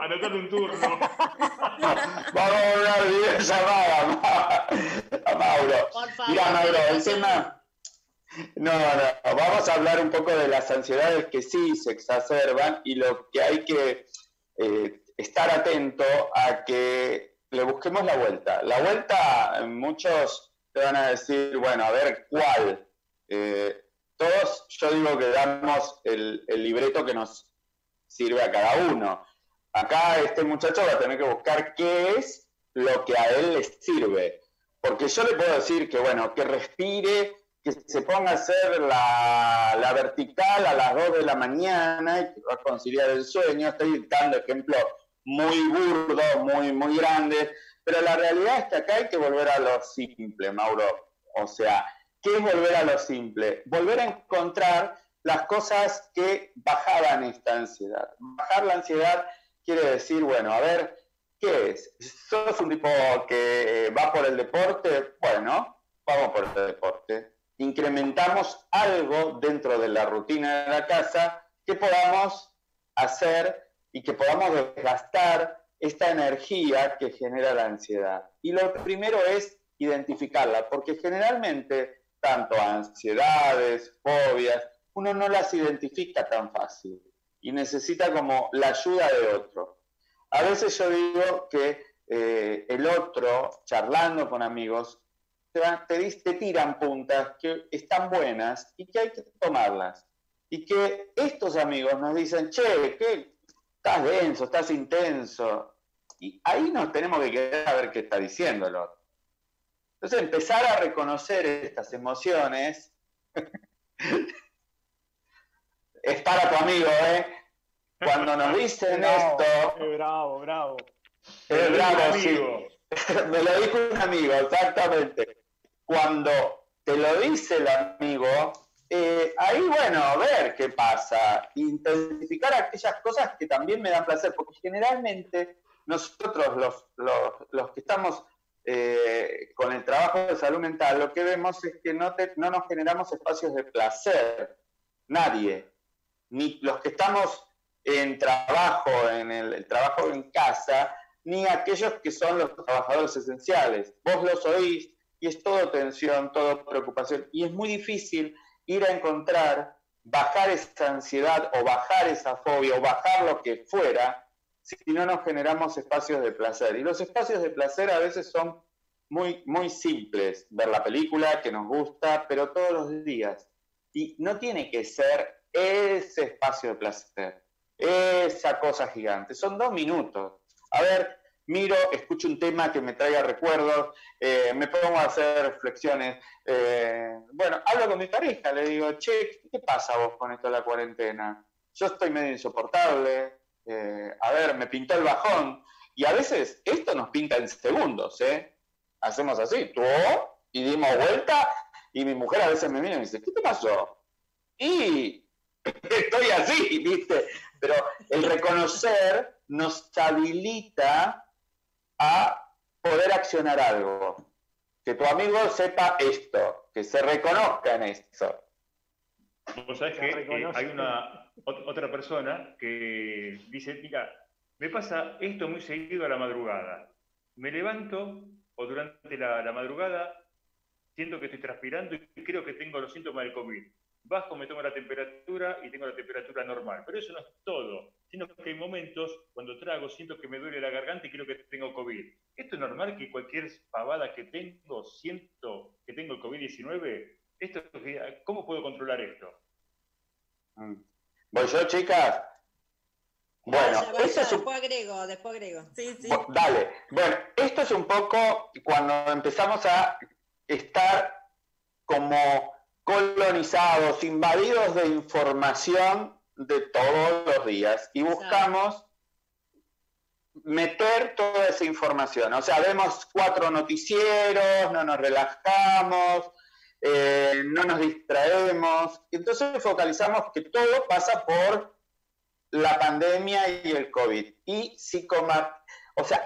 Vamos a hablar videollamada a Mauro. Por favor. Mira, Mauro, el tema... No, vamos a hablar un poco de las ansiedades que sí se exacerban y lo que hay que estar atento a que le busquemos la vuelta. La vuelta, muchos te van a decir, bueno, a ver, ¿cuál? Todos, yo digo que damos el libreto que nos sirve a cada uno. Acá este muchacho va a tener que buscar qué es lo que a él le sirve. Porque yo le puedo decir que, bueno, que respire, que se ponga a hacer la vertical a las 2 de la mañana y que va a conciliar el sueño. Estoy dando ejemplos muy burdos, muy grandes, pero la realidad es que acá hay que volver a lo simple, Mauro. O sea, ¿qué es volver a lo simple? Volver a encontrar las cosas que bajaban esta ansiedad. Bajar la ansiedad quiere decir, bueno, a ver, ¿qué es? ¿Sos un tipo que va por el deporte? Bueno, vamos por el deporte. Incrementamos algo dentro de la rutina de la casa que podamos hacer y que podamos desgastar esta energía que genera la ansiedad. Y lo primero es identificarla, porque generalmente tanto ansiedades, fobias, uno no las identifica tan fácil y necesita como la ayuda de otro. A veces yo digo que el otro, charlando con amigos, te tiran puntas que están buenas y que hay que tomarlas. Y que estos amigos nos dicen, che, que estás denso, estás intenso. Y ahí nos tenemos que quedar a ver qué está diciendo el otro. Entonces empezar a reconocer estas emociones es para tu amigo, ¿eh? Cuando nos dicen esto... Bravo. bravo, sí. Me lo dijo un amigo, exactamente. Cuando te lo dice el amigo, ahí, bueno, a ver qué pasa. Intensificar aquellas cosas que también me dan placer, porque generalmente nosotros, los que estamos con el trabajo de salud mental, lo que vemos es que no nos generamos espacios de placer. Nadie. Ni los que estamos en trabajo, en el trabajo en casa, ni aquellos que son los trabajadores esenciales. Vos los oís y es todo tensión, todo preocupación. Y es muy difícil ir a encontrar, bajar esa ansiedad o bajar esa fobia o bajar lo que fuera, si no nos generamos espacios de placer. Y los espacios de placer a veces son muy simples. Ver la película que nos gusta, pero todos los días. Y no tiene que ser ese espacio de placer, esa cosa gigante. Son 2 minutos. A ver, miro, escucho un tema que me traiga recuerdos, me pongo a hacer reflexiones. Bueno, hablo con mi pareja, le digo, che, ¿qué pasa vos con esto de la cuarentena? Yo estoy medio insoportable, a ver, me pintó el bajón. Y a veces esto nos pinta en segundos, ¿eh? Hacemos así, y dimos vuelta, y mi mujer a veces me mira y me dice, ¿qué te pasó? Y estoy así, ¿viste? Pero el reconocer nos habilita a poder accionar algo. Que tu amigo sepa esto, que se reconozca en esto. Vos sabés que hay otra persona que dice, mira, me pasa esto muy seguido a la madrugada. Me levanto o durante la madrugada siento que estoy transpirando y creo que tengo los síntomas del COVID. Bajo, me tomo la temperatura y tengo la temperatura normal. Pero eso no es todo, sino que hay momentos cuando trago, siento que me duele la garganta y creo que tengo COVID. ¿Esto es normal que cualquier pavada que tengo, siento que tengo el COVID-19? ¿Cómo puedo controlar esto? ¿Voy yo, chicas? Bueno, después agrego. Sí. Dale. Bueno, esto es un poco cuando empezamos a estar como colonizados, invadidos de información de todos los días y buscamos meter toda esa información. O sea, vemos 4 noticieros, no nos relajamos, no nos distraemos. Entonces focalizamos que todo pasa por la pandemia y el COVID. Y o sea,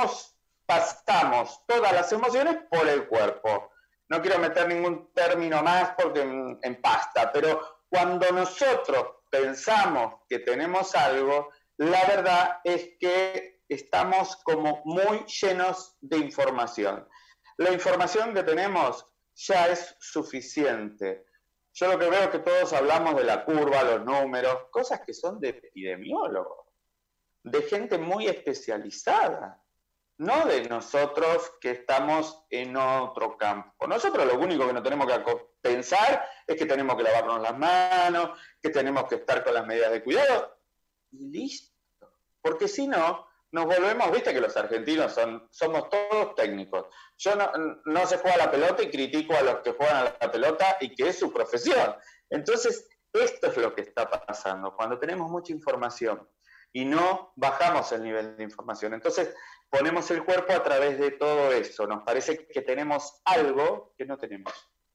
pasamos todas las emociones por el cuerpo. No quiero meter ningún término más porque empasta, pero cuando nosotros pensamos que tenemos algo, la verdad es que estamos como muy llenos de información. La información que tenemos ya es suficiente. Yo lo que veo es que todos hablamos de la curva, los números, cosas que son de epidemiólogos, de gente muy especializada. No de nosotros que estamos en otro campo. Nosotros lo único que no tenemos que pensar es que tenemos que lavarnos las manos, que tenemos que estar con las medidas de cuidado, y listo. Porque si no, nos volvemos, viste que los argentinos somos todos técnicos. Yo no se juega a la pelota y critico a los que juegan a la pelota y que es su profesión. Entonces, esto es lo que está pasando, cuando tenemos mucha información y no bajamos el nivel de información. Entonces, ponemos el cuerpo a través de todo eso. Nos parece que tenemos algo que no tenemos.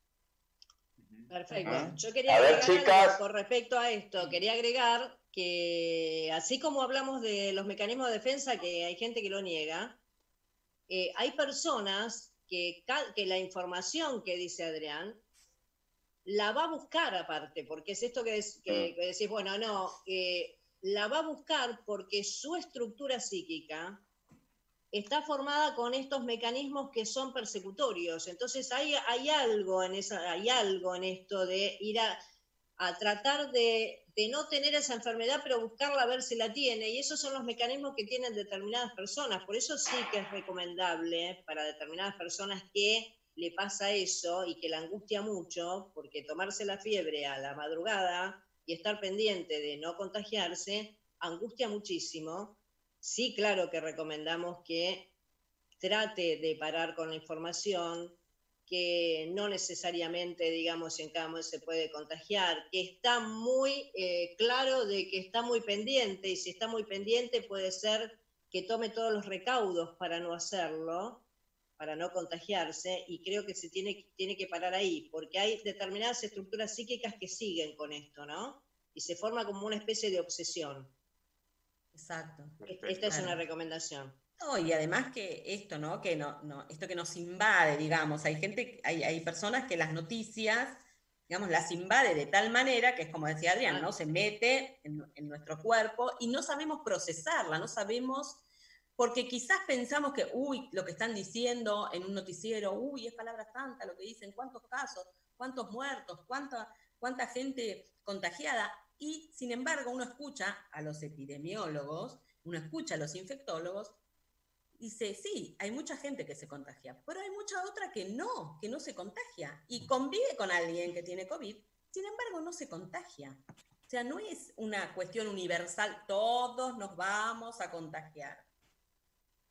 Perfecto. Yo quería agregar, chicas, con respecto a esto, quería agregar que así como hablamos de los mecanismos de defensa, que hay gente que lo niega, hay personas que la información que dice Adrián la va a buscar aparte, porque es esto que decís, bueno, no, la va a buscar porque su estructura psíquica está formada con estos mecanismos que son persecutorios. Entonces hay algo en esto de ir a tratar de no tener esa enfermedad, pero buscarla a ver si la tiene. Y esos son los mecanismos que tienen determinadas personas. Por eso sí que es recomendable para determinadas personas que le pasa eso y que la angustia mucho, porque tomarse la fiebre a la madrugada y estar pendiente de no contagiarse, angustia muchísimo. Sí, claro que recomendamos que trate de parar con la información, que no necesariamente, digamos, en cada momento se puede contagiar, que está muy claro de que está muy pendiente, y si está muy pendiente puede ser que tome todos los recaudos para no hacerlo, para no contagiarse, y creo que se tiene que parar ahí, porque hay determinadas estructuras psíquicas que siguen con esto, ¿no? Y se forma como una especie de obsesión. Exacto. Esta es una recomendación. No, y además que esto, ¿no? Que esto que nos invade, digamos, hay personas que las noticias, digamos, las invade de tal manera que es como decía Adrián, ¿no? Se mete en nuestro cuerpo y no sabemos procesarla, no sabemos, porque quizás pensamos que, lo que están diciendo en un noticiero, es palabra santa lo que dicen, cuántos casos, cuántos muertos, cuánta gente contagiada. Y, sin embargo, uno escucha a los epidemiólogos, uno escucha a los infectólogos, dice, sí, hay mucha gente que se contagia, pero hay mucha otra que no se contagia, y convive con alguien que tiene COVID, sin embargo, no se contagia. O sea, no es una cuestión universal, todos nos vamos a contagiar.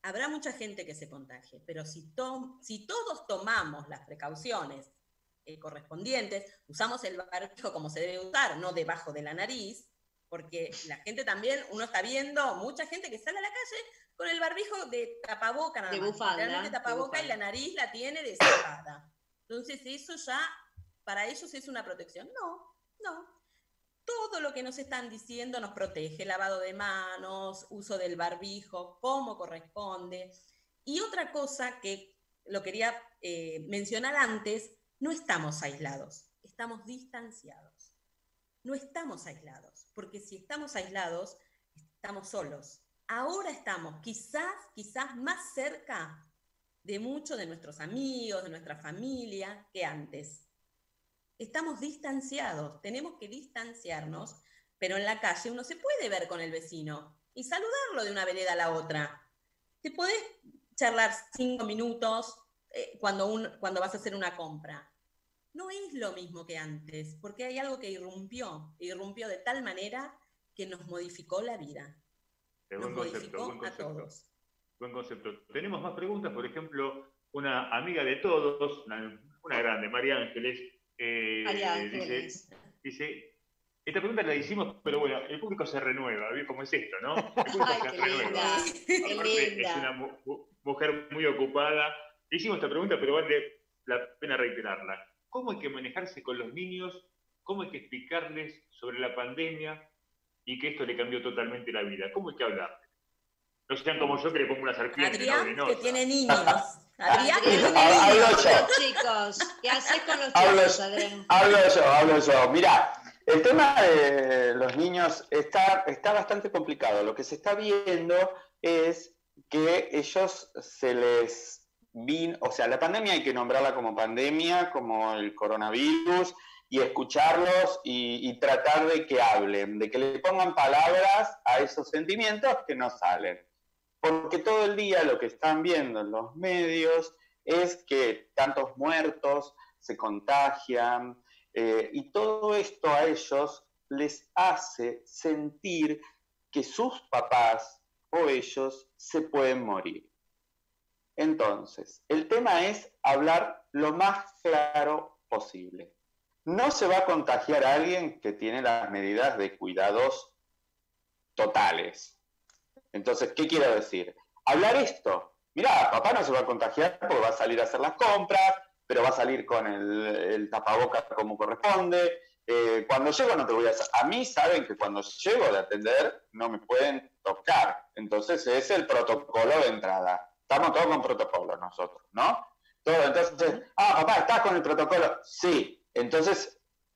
habrá mucha gente que se contagie, pero si todos tomamos las precauciones correspondientes, usamos el barbijo como se debe usar, no debajo de la nariz, porque la gente también, uno está viendo mucha gente que sale a la calle con el barbijo de tapaboca nada más, literalmente tapaboca, y la nariz la tiene desatada. Entonces eso ya, para ellos es una protección. No. Todo lo que nos están diciendo nos protege, lavado de manos, uso del barbijo, como corresponde. Y otra cosa que lo quería mencionar antes, no estamos aislados, estamos distanciados. No estamos aislados, porque si estamos aislados, estamos solos. Ahora estamos quizás más cerca de muchos de nuestros amigos, de nuestra familia, que antes. Estamos distanciados, tenemos que distanciarnos, pero en la calle uno se puede ver con el vecino y saludarlo de una vereda a la otra. Te podés charlar 5 minutos cuando vas a hacer una compra. No es lo mismo que antes, porque hay algo que irrumpió de tal manera que nos modificó la vida. Nos modificó a todos. Buen concepto. Tenemos más preguntas, por ejemplo, una amiga de todos, una grande, María Ángeles, dice, esta pregunta la hicimos, pero bueno, el público se renueva, ¿ves cómo es esto, no? El público se renueva. Aparte, es una mujer muy ocupada. Hicimos esta pregunta, pero vale la pena reiterarla. ¿Cómo hay que manejarse con los niños? ¿Cómo hay que explicarles sobre la pandemia y que esto le cambió totalmente la vida? ¿Cómo hay que hablar? No sean como yo que le pongo una serpiente. Adrián, que tiene niños. Adrián, chicos, ¿qué haces con los chicos, Adrián? Hablo yo. Mirá, el tema de los niños está bastante complicado. Lo que se está viendo es que ellos se les... o sea, la pandemia hay que nombrarla como pandemia, como el coronavirus, y escucharlos y tratar de que hablen, de que le pongan palabras a esos sentimientos que no salen. Porque todo el día lo que están viendo en los medios es que tantos muertos se contagian, y todo esto a ellos les hace sentir que sus papás o ellos se pueden morir. Entonces, el tema es hablar lo más claro posible. No se va a contagiar a alguien que tiene las medidas de cuidados totales. Entonces, ¿qué quiero decir? Hablar esto. Mirá, papá no se va a contagiar porque va a salir a hacer las compras, pero va a salir con el tapabocas como corresponde. Cuando llego no te voy a hacer... A mí saben que cuando llego de atender no me pueden tocar. Entonces, es el protocolo de entrada. Estamos todos con protocolo nosotros, ¿no? Todo, entonces, papá, ¿estás con el protocolo? Sí. Entonces,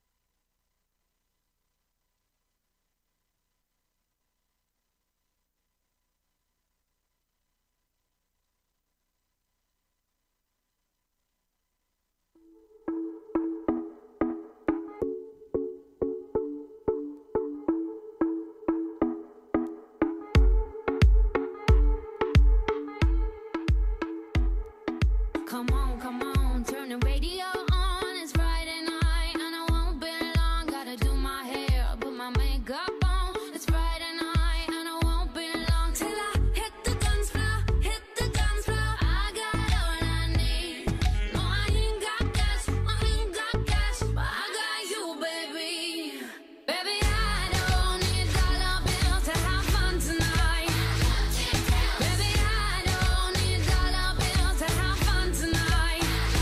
Come on, turn the radio on. It's Friday night and I won't be long. Gotta do my hair, put my makeup on. It's Friday night and I won't be long till I hit the dance floor, hit the dance floor. I got all I need. No, I ain't got cash, but I got you, baby. Baby, I don't need dollar bills to have fun tonight. Baby, I don't need dollar bills to have fun tonight.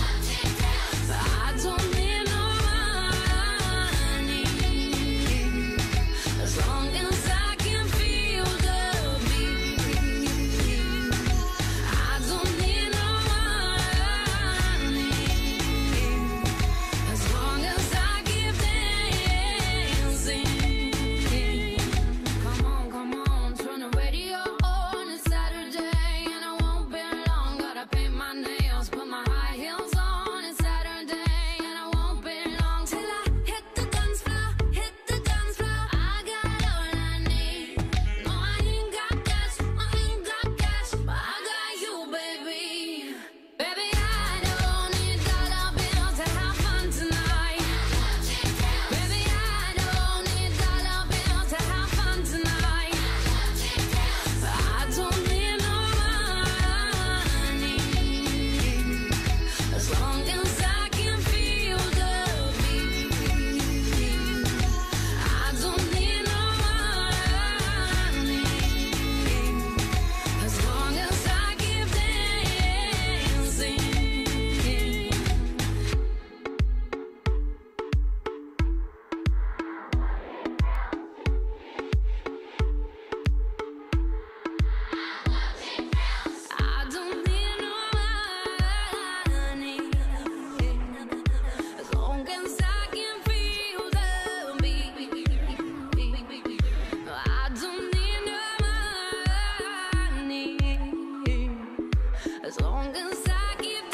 as long as I keep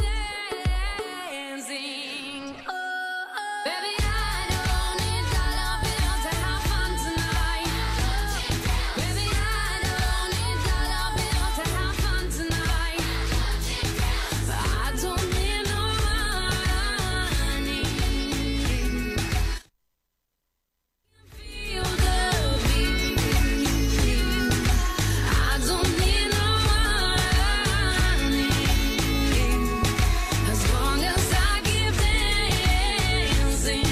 dancing. Oh, oh. Baby, I don't need dollar bills to have fun tonight. Baby, I don't need dollar bills to have fun tonight. I don't need no money. Feel the beat. I don't need no money. As long as I keep dancing.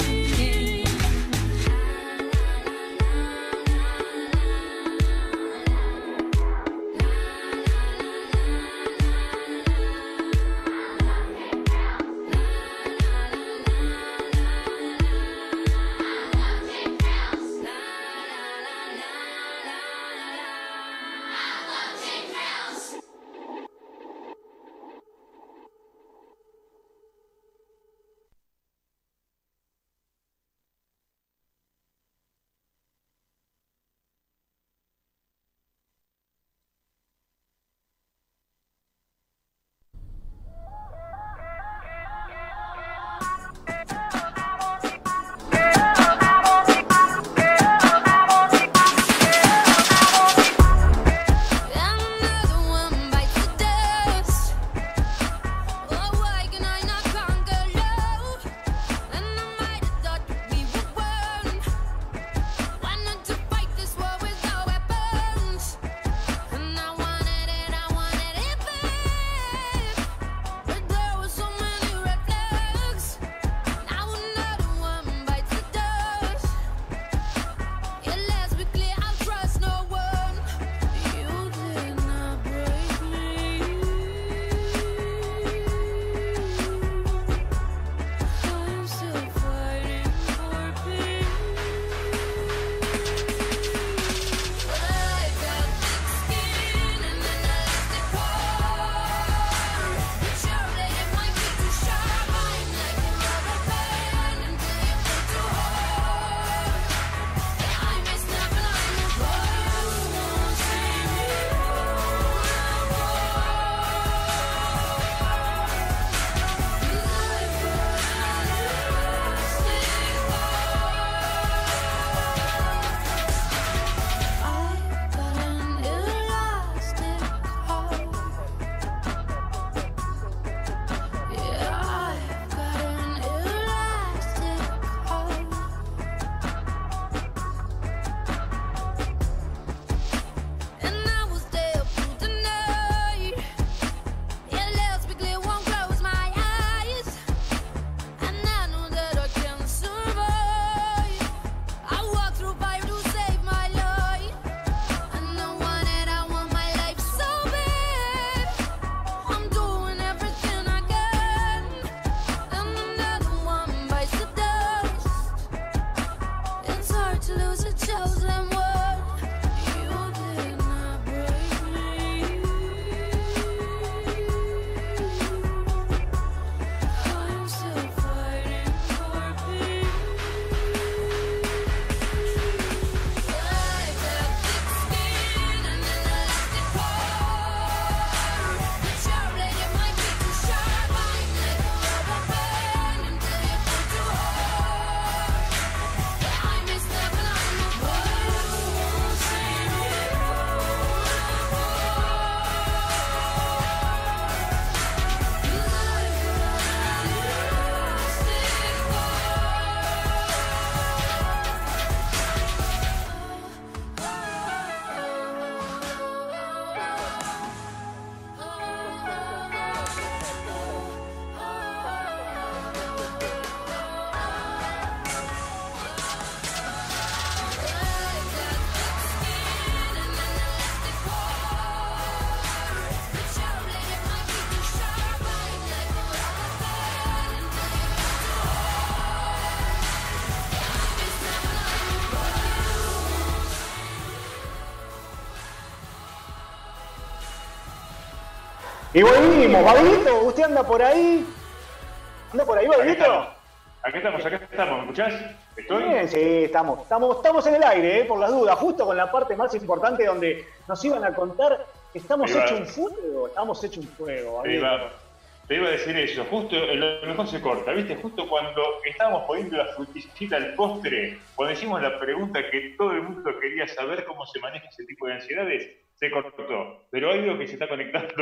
Another one bites the dust. Oh, why can I not conquer love? And I might have thought that we were one. Why not to fight this war with our weapons? And I wanted it bad. But there were so many red flags. Now another one bites the dust. Yeah, let's be clear, I'll trust no one. You did not break me. I'm still fighting for peace. But I got thick skin and an elastic core. But your blade might be too sharp. I'm like a rubber band until you pull too hard. Yeah, I may snap and I'm a boy. Won't see me I've got an elastic heart. Yeah, I've got an elastic heart. And I will stay up through the night. Yeah, let's be clear, won't close my eyes. And I know that I can survive. I walk through fire to save my life. And I want my life so bad. I'm doing everything I can. And another one bites the dust. It's hard to lose a chosen one. You did not break me. I'm still fighting for peace. I got thick skin and an elastic core. But your blade might be too sharp. I'm like a rubber band until you pull too hard. Yeah, I may snap and I'm a boy. Won't see me Y volvimos, Babito, ¿usted anda por ahí? ¿Anda por ahí, Babito? Acá estamos, ¿me escuchás? ¿Estoy? Bien, sí, estamos en el aire, por las dudas, justo con la parte más importante donde nos iban a contar Estamos Ahí va. hechos un fuego, estamos hechos un fuego. Te iba a decir eso, justo, lo mejor se corta, ¿viste? Justo cuando estábamos poniendo la frutillita al postre, cuando hicimos la pregunta que todo el mundo quería saber cómo se maneja ese tipo de ansiedades, se cortó. Pero ahí veo que se está conectando,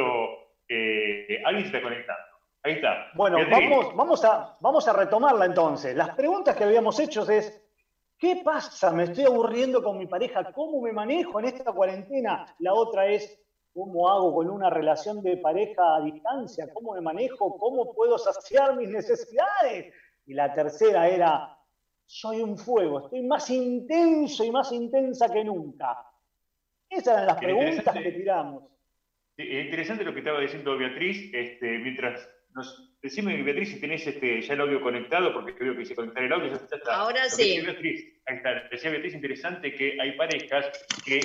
alguien se está conectando. Ahí está. Bueno, Beatriz. vamos a retomarla entonces. Las preguntas que habíamos hecho es, ¿qué pasa? Me estoy aburriendo con mi pareja, ¿cómo me manejo en esta cuarentena? La otra es, ¿cómo hago con una relación de pareja a distancia? ¿Cómo me manejo? ¿Cómo puedo saciar mis necesidades? Y la tercera era, soy un fuego, estoy más intenso y más intensa que nunca. Esas eran las Qué preguntas interesante. que tiramos. Es interesante lo que estaba diciendo Beatriz, mientras decime, Beatriz, si tenés ya el audio conectado, porque creo que hice conectar el audio, ya está. Ahora Lo que sí. decía Beatriz, ahí está, decía Beatriz, interesante que hay parejas que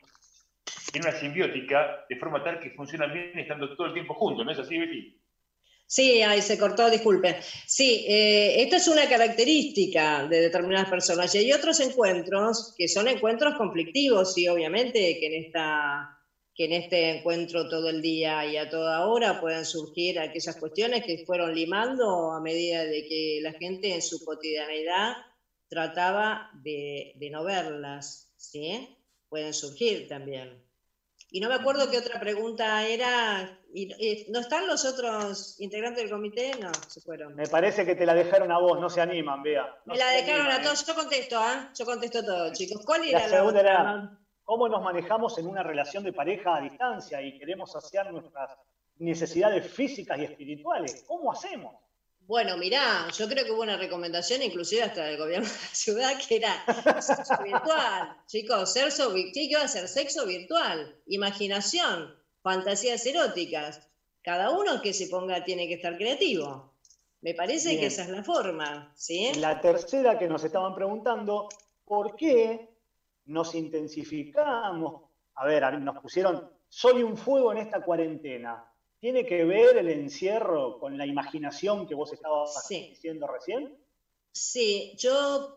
tienen una simbiótica de forma tal que funcionan bien estando todo el tiempo juntos, ¿no es así, Beatriz? Sí, ahí se cortó, disculpe. Sí, esta es una característica de determinadas personas y hay otros encuentros que son encuentros conflictivos, sí, obviamente, que en este encuentro todo el día y a toda hora pueden surgir aquellas cuestiones que fueron limando a medida de que la gente en su cotidianeidad trataba de no verlas, ¿sí? Pueden surgir también. Y no me acuerdo qué otra pregunta era. ¿No están los otros integrantes del comité? No, se fueron. Me parece que te la dejaron a vos, no se animan, Bea. No Me la se dejaron animan, a todos. Yo contesto, ¿ah? Yo contesto todo, chicos. ¿Cuál La era la segunda otra? era, ¿cómo nos manejamos en una relación de pareja a distancia y queremos saciar nuestras necesidades físicas y espirituales? ¿Cómo hacemos? Bueno, mirá, yo creo que hubo una recomendación, inclusive hasta del gobierno de la ciudad, que era sexo virtual. Chicos, ¿qué iba a ser? Sexo virtual, imaginación, fantasías eróticas. Cada uno que se ponga tiene que estar creativo. Me parece Bien. que esa es la forma, ¿sí? La tercera que nos estaban preguntando, ¿por qué nos intensificamos? A ver, nos pusieron, soy un fuego en esta cuarentena. ¿Tiene que ver el encierro con la imaginación que vos estabas Sí. diciendo recién? Sí, yo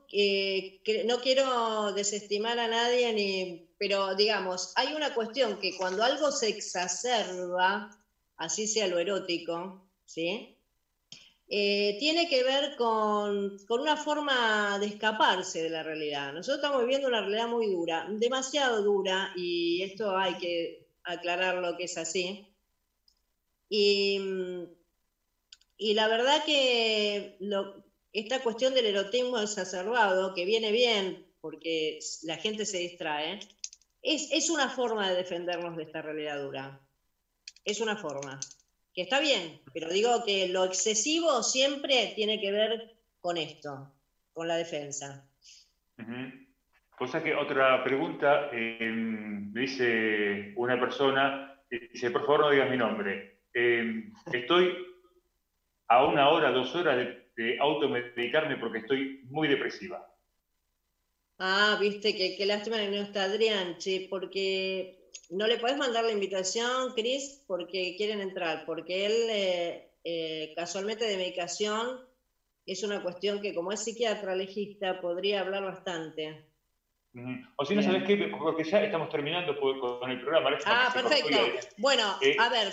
no quiero desestimar a nadie, pero digamos, hay una cuestión que cuando algo se exacerba, así sea lo erótico, ¿sí? Tiene que ver con una forma de escaparse de la realidad. Nosotros estamos viviendo una realidad muy dura, demasiado dura, y esto hay que aclararlo que es así. Y la verdad que esta cuestión del erotismo exacerbado, que viene bien porque la gente se distrae, es una forma de defendernos de esta realidad dura. Es una forma. Que está bien, pero digo que lo excesivo siempre tiene que ver con esto, con la defensa. Cosa que otra pregunta, me dice una persona, dice, por favor no digas mi nombre. Estoy a 1 hora, 2 horas de automedicarme porque estoy muy depresiva. Ah, viste, qué lástima que no está Adrián, che, porque no le podés mandar la invitación, Cris, porque quieren entrar, porque él casualmente de medicación es una cuestión que como es psiquiatra legista podría hablar bastante. O si no, ¿sabes qué? Porque ya estamos terminando con el programa. Ah, perfecto. Bueno, a ver,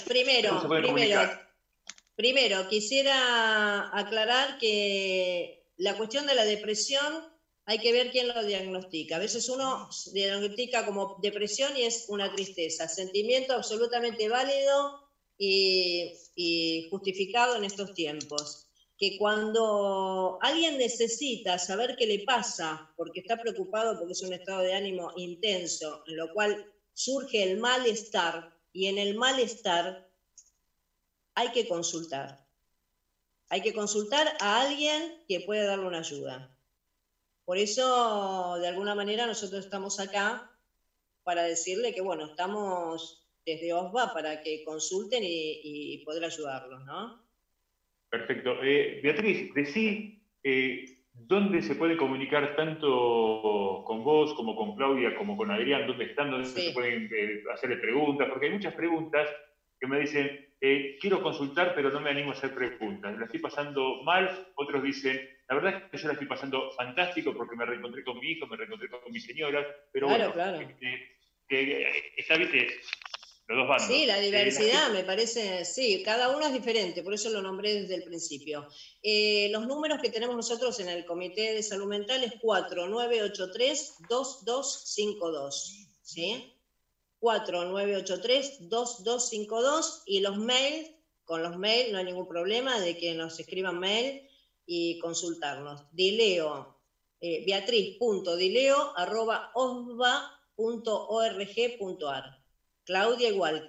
primero quisiera aclarar que la cuestión de la depresión hay que ver quién lo diagnostica. A veces uno diagnostica como depresión y es una tristeza, sentimiento absolutamente válido y justificado en estos tiempos. Que cuando alguien necesita saber qué le pasa, porque está preocupado, porque es un estado de ánimo intenso, en lo cual surge el malestar, y en el malestar hay que consultar. Hay que consultar a alguien que pueda darle una ayuda. Por eso, de alguna manera, nosotros estamos acá para decirle que, bueno, estamos desde OSBA para que consulten y poder ayudarlos, ¿no? Perfecto. Beatriz, decí dónde se puede comunicar tanto con vos como con Claudia como con Adrián, dónde están, dónde se pueden hacerle preguntas, porque hay muchas preguntas que me dicen, quiero consultar, pero no me animo a hacer preguntas. La estoy pasando mal. Otros dicen, la verdad es que yo la estoy pasando fantástico porque me reencontré con mi hijo, me reencontré con mi señora, pero claro, bueno, claro. está, viste, los dos bandos. Sí, la diversidad me parece, sí, cada uno es diferente, por eso lo nombré desde el principio. Los números que tenemos nosotros en el Comité de Salud Mental es 4983-2252, ¿sí? 4983-2252 y los mails, con los mails no hay ningún problema de que nos escriban mail y consultarnos. Dileo, beatriz.dileo@osva.org.ar. Claudia igual,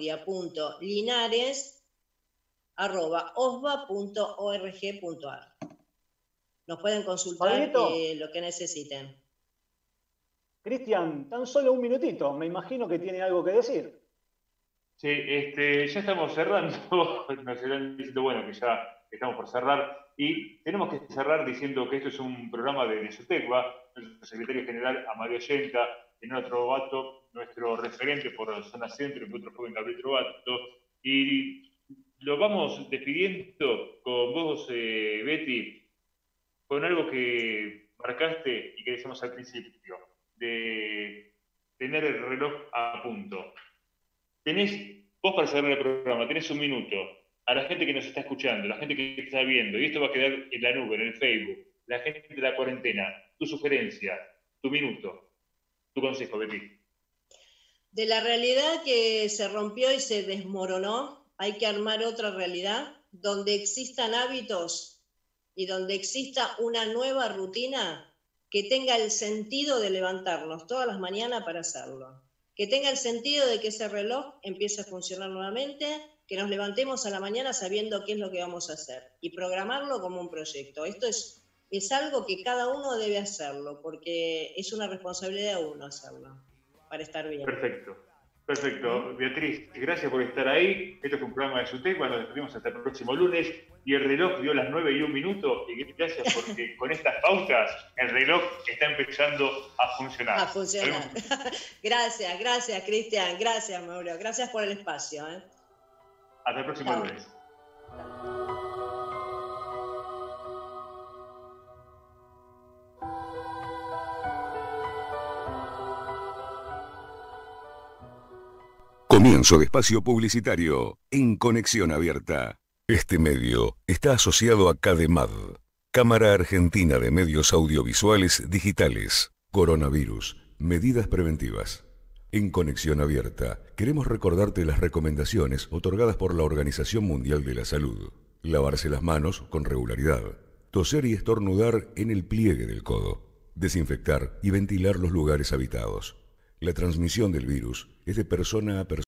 claudia.linares@osva.org.ar. Nos pueden consultar lo que necesiten. Cristian, tan solo un minutito, me imagino que tiene algo que decir. Sí, ya estamos cerrando, nos están diciendo, bueno, que ya estamos por cerrar, y tenemos que cerrar diciendo que esto es un programa de SUTECBA, nuestro secretario general Amadeo Yenta, Leonardo Trovato, nuestro referente por la zona centro, y otro joven Gabriel Trovato, y lo vamos despidiendo con vos, Betty, con algo que marcaste y que decíamos al principio, de tener el reloj a punto. Vos para cerrar el programa, tenés un minuto. A la gente que nos está escuchando, la gente que está viendo, y esto va a quedar en la nube, en el Facebook, la gente de la cuarentena, tu sugerencia, tu minuto, tu consejo, Betty. De la realidad que se rompió y se desmoronó, hay que armar otra realidad donde existan hábitos y donde exista una nueva rutina que tenga el sentido de levantarnos todas las mañanas para hacerlo. Que tenga el sentido de que ese reloj empiece a funcionar nuevamente, que nos levantemos a la mañana sabiendo qué es lo que vamos a hacer y programarlo como un proyecto. Esto es algo que cada uno debe hacerlo, porque es una responsabilidad de uno hacerlo, para estar bien. Perfecto. Beatriz, gracias por estar ahí. Esto es un programa de SUTECBA, nos despedimos hasta el próximo lunes. Y el reloj dio las 9:01, y gracias porque con estas pautas el reloj está empezando a funcionar. A funcionar. Gracias, Cristian. Gracias, Mauro. Gracias por el espacio. Hasta el próximo lunes. Comienzo de espacio publicitario en Conexión Abierta. Este medio está asociado a CADEMAD, Cámara Argentina de Medios Audiovisuales Digitales. Coronavirus, medidas preventivas. En Conexión Abierta queremos recordarte las recomendaciones otorgadas por la Organización Mundial de la Salud. Lavarse las manos con regularidad. Toser y estornudar en el pliegue del codo. Desinfectar y ventilar los lugares habitados. La transmisión del virus es de persona a persona.